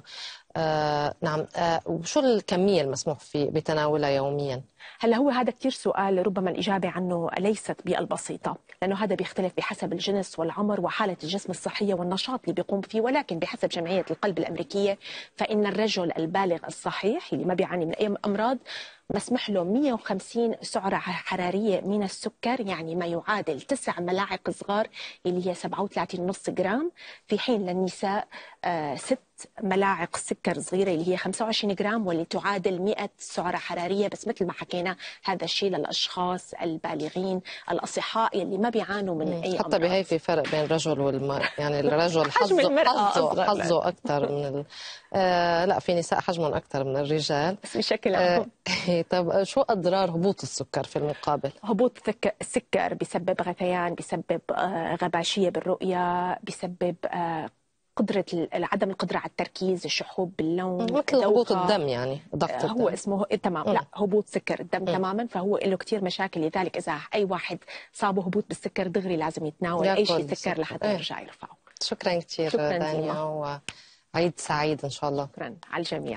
آه نعم. آه وشو الكمية المسموح في بتناولها يوميا؟ هلا هو هذا كتير سؤال ربما الإجابة عنه ليست بالبسيطة، لأنه هذا بيختلف بحسب الجنس والعمر وحالة الجسم الصحية والنشاط اللي بيقوم فيه. ولكن بحسب جمعية القلب الأمريكية فإن الرجل البالغ الصحيح اللي ما بيعاني من أي أمراض مسمح له مئة وخمسين سعرة حرارية من السكر، يعني ما يعادل تسع ملاعق صغار اللي هي سبعة وثلاثين ونص جرام، في حين للنساء آه ست ملاعق سكر صغيرة اللي هي خمسة وعشرين جرام، واللي تعادل مئة سعرة حرارية. بس مثل ما حكينا هذا الشيء للأشخاص البالغين الأصحاء اللي ما بيعانوا من أي حتى أمراض. بهي في فرق بين الرجل والمرأة، يعني الرجل حظه حظه حظه أكثر من ال... آه لا، في نساء حجمهم أكثر من الرجال بس بشكل عام. آه طب شو أضرار هبوط السكر في المقابل؟ هبوط السكر بيسبب غثيان، بيسبب آه غباشية بالرؤية، بيسبب آه قدرة عدم القدرة على التركيز، الشحوب باللون، مثل هبوط الدم، يعني ضغط الدم. هو اسمه تمام. لا، هبوط سكر الدم م. تماما. فهو له كتير مشاكل. لذلك إذا أي واحد صابه هبوط بالسكر دغري لازم يتناول أي شيء سكر لحتى يرجع يرفعه. شكرا كتير دانيا، وعيد سعيد إن شاء الله. شكرا على الجميع.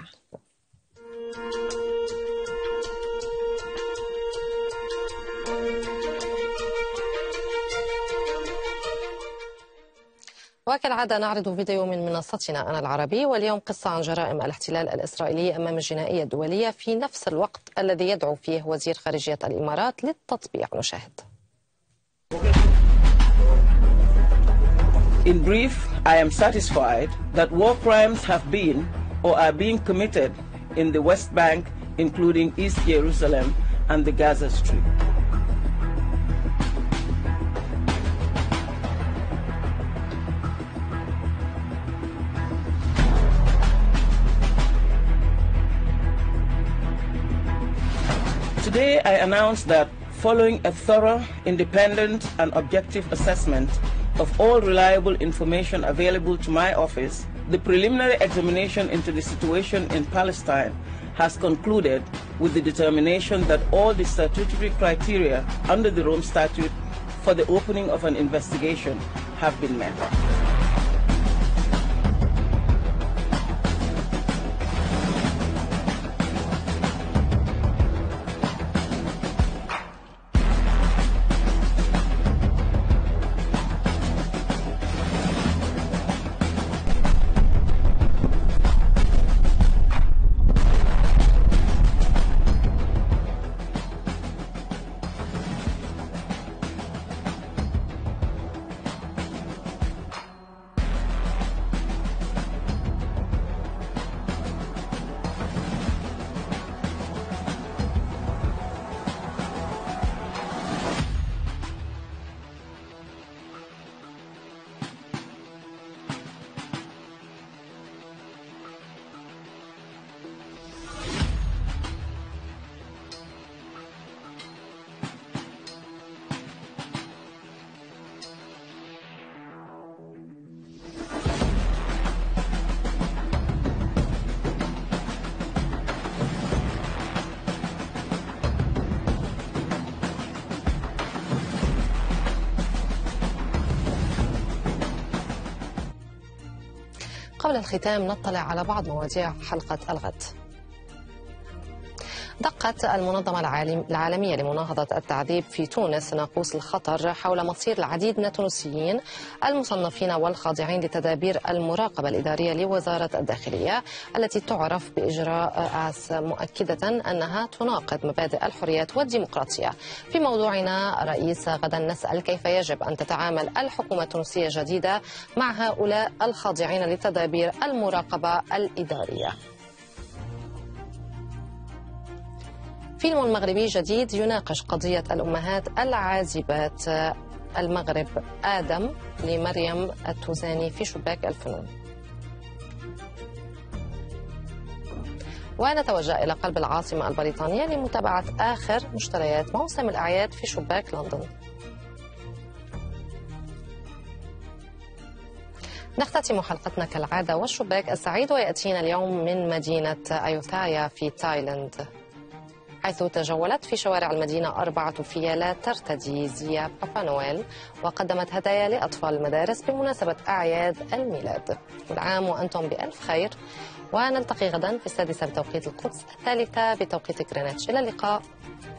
وكالعادة نعرض فيديو من منصتنا أنا العربي، واليوم قصة عن جرائم الاحتلال الإسرائيلي أمام الجنائية الدولية في نفس الوقت الذي يدعو فيه وزير خارجية الإمارات للتطبيع. نشاهد. In brief, I am satisfied that war crimes have been or are being committed in the West Bank, including East Jerusalem and the Gaza Strip. Today, I announce that following a thorough, independent, and objective assessment of all reliable information available to my office, the preliminary examination into the situation in Palestine has concluded with the determination that all the statutory criteria under the Rome Statute for the opening of an investigation have been met. وقبل الختام نطلع على بعض مواضيع حلقة الغد. دقت المنظمة العالمية لمناهضة التعذيب في تونس ناقوس الخطر حول مصير العديد من التونسيين المصنفين والخاضعين لتدابير المراقبة الإدارية لوزارة الداخلية التي تعرف بإجراءات مؤكدة أنها تناقض مبادئ الحريات والديمقراطية. في موضوعنا رئيس غدا نسأل كيف يجب أن تتعامل الحكومة التونسية الجديدة مع هؤلاء الخاضعين لتدابير المراقبة الإدارية. فيلم مغربي جديد يناقش قضية الأمهات العازبات المغرب آدم لمريم التوزاني في شباك الفنون. ونتوجه إلى قلب العاصمة البريطانية لمتابعة آخر مشتريات موسم الأعياد في شباك لندن. نختتم حلقتنا كالعادة والشباك السعيد ويأتينا اليوم من مدينة أيوتايا في تايلاند، حيث تجولت في شوارع المدينة أربعة فيالات ترتدي زي بابا نويل وقدمت هدايا لأطفال المدارس بمناسبة أعياد الميلاد. كل عام وأنتم بألف خير، ونلتقي غدا في السادسة بتوقيت القدس، الثالثة بتوقيت غرينتش. إلى اللقاء.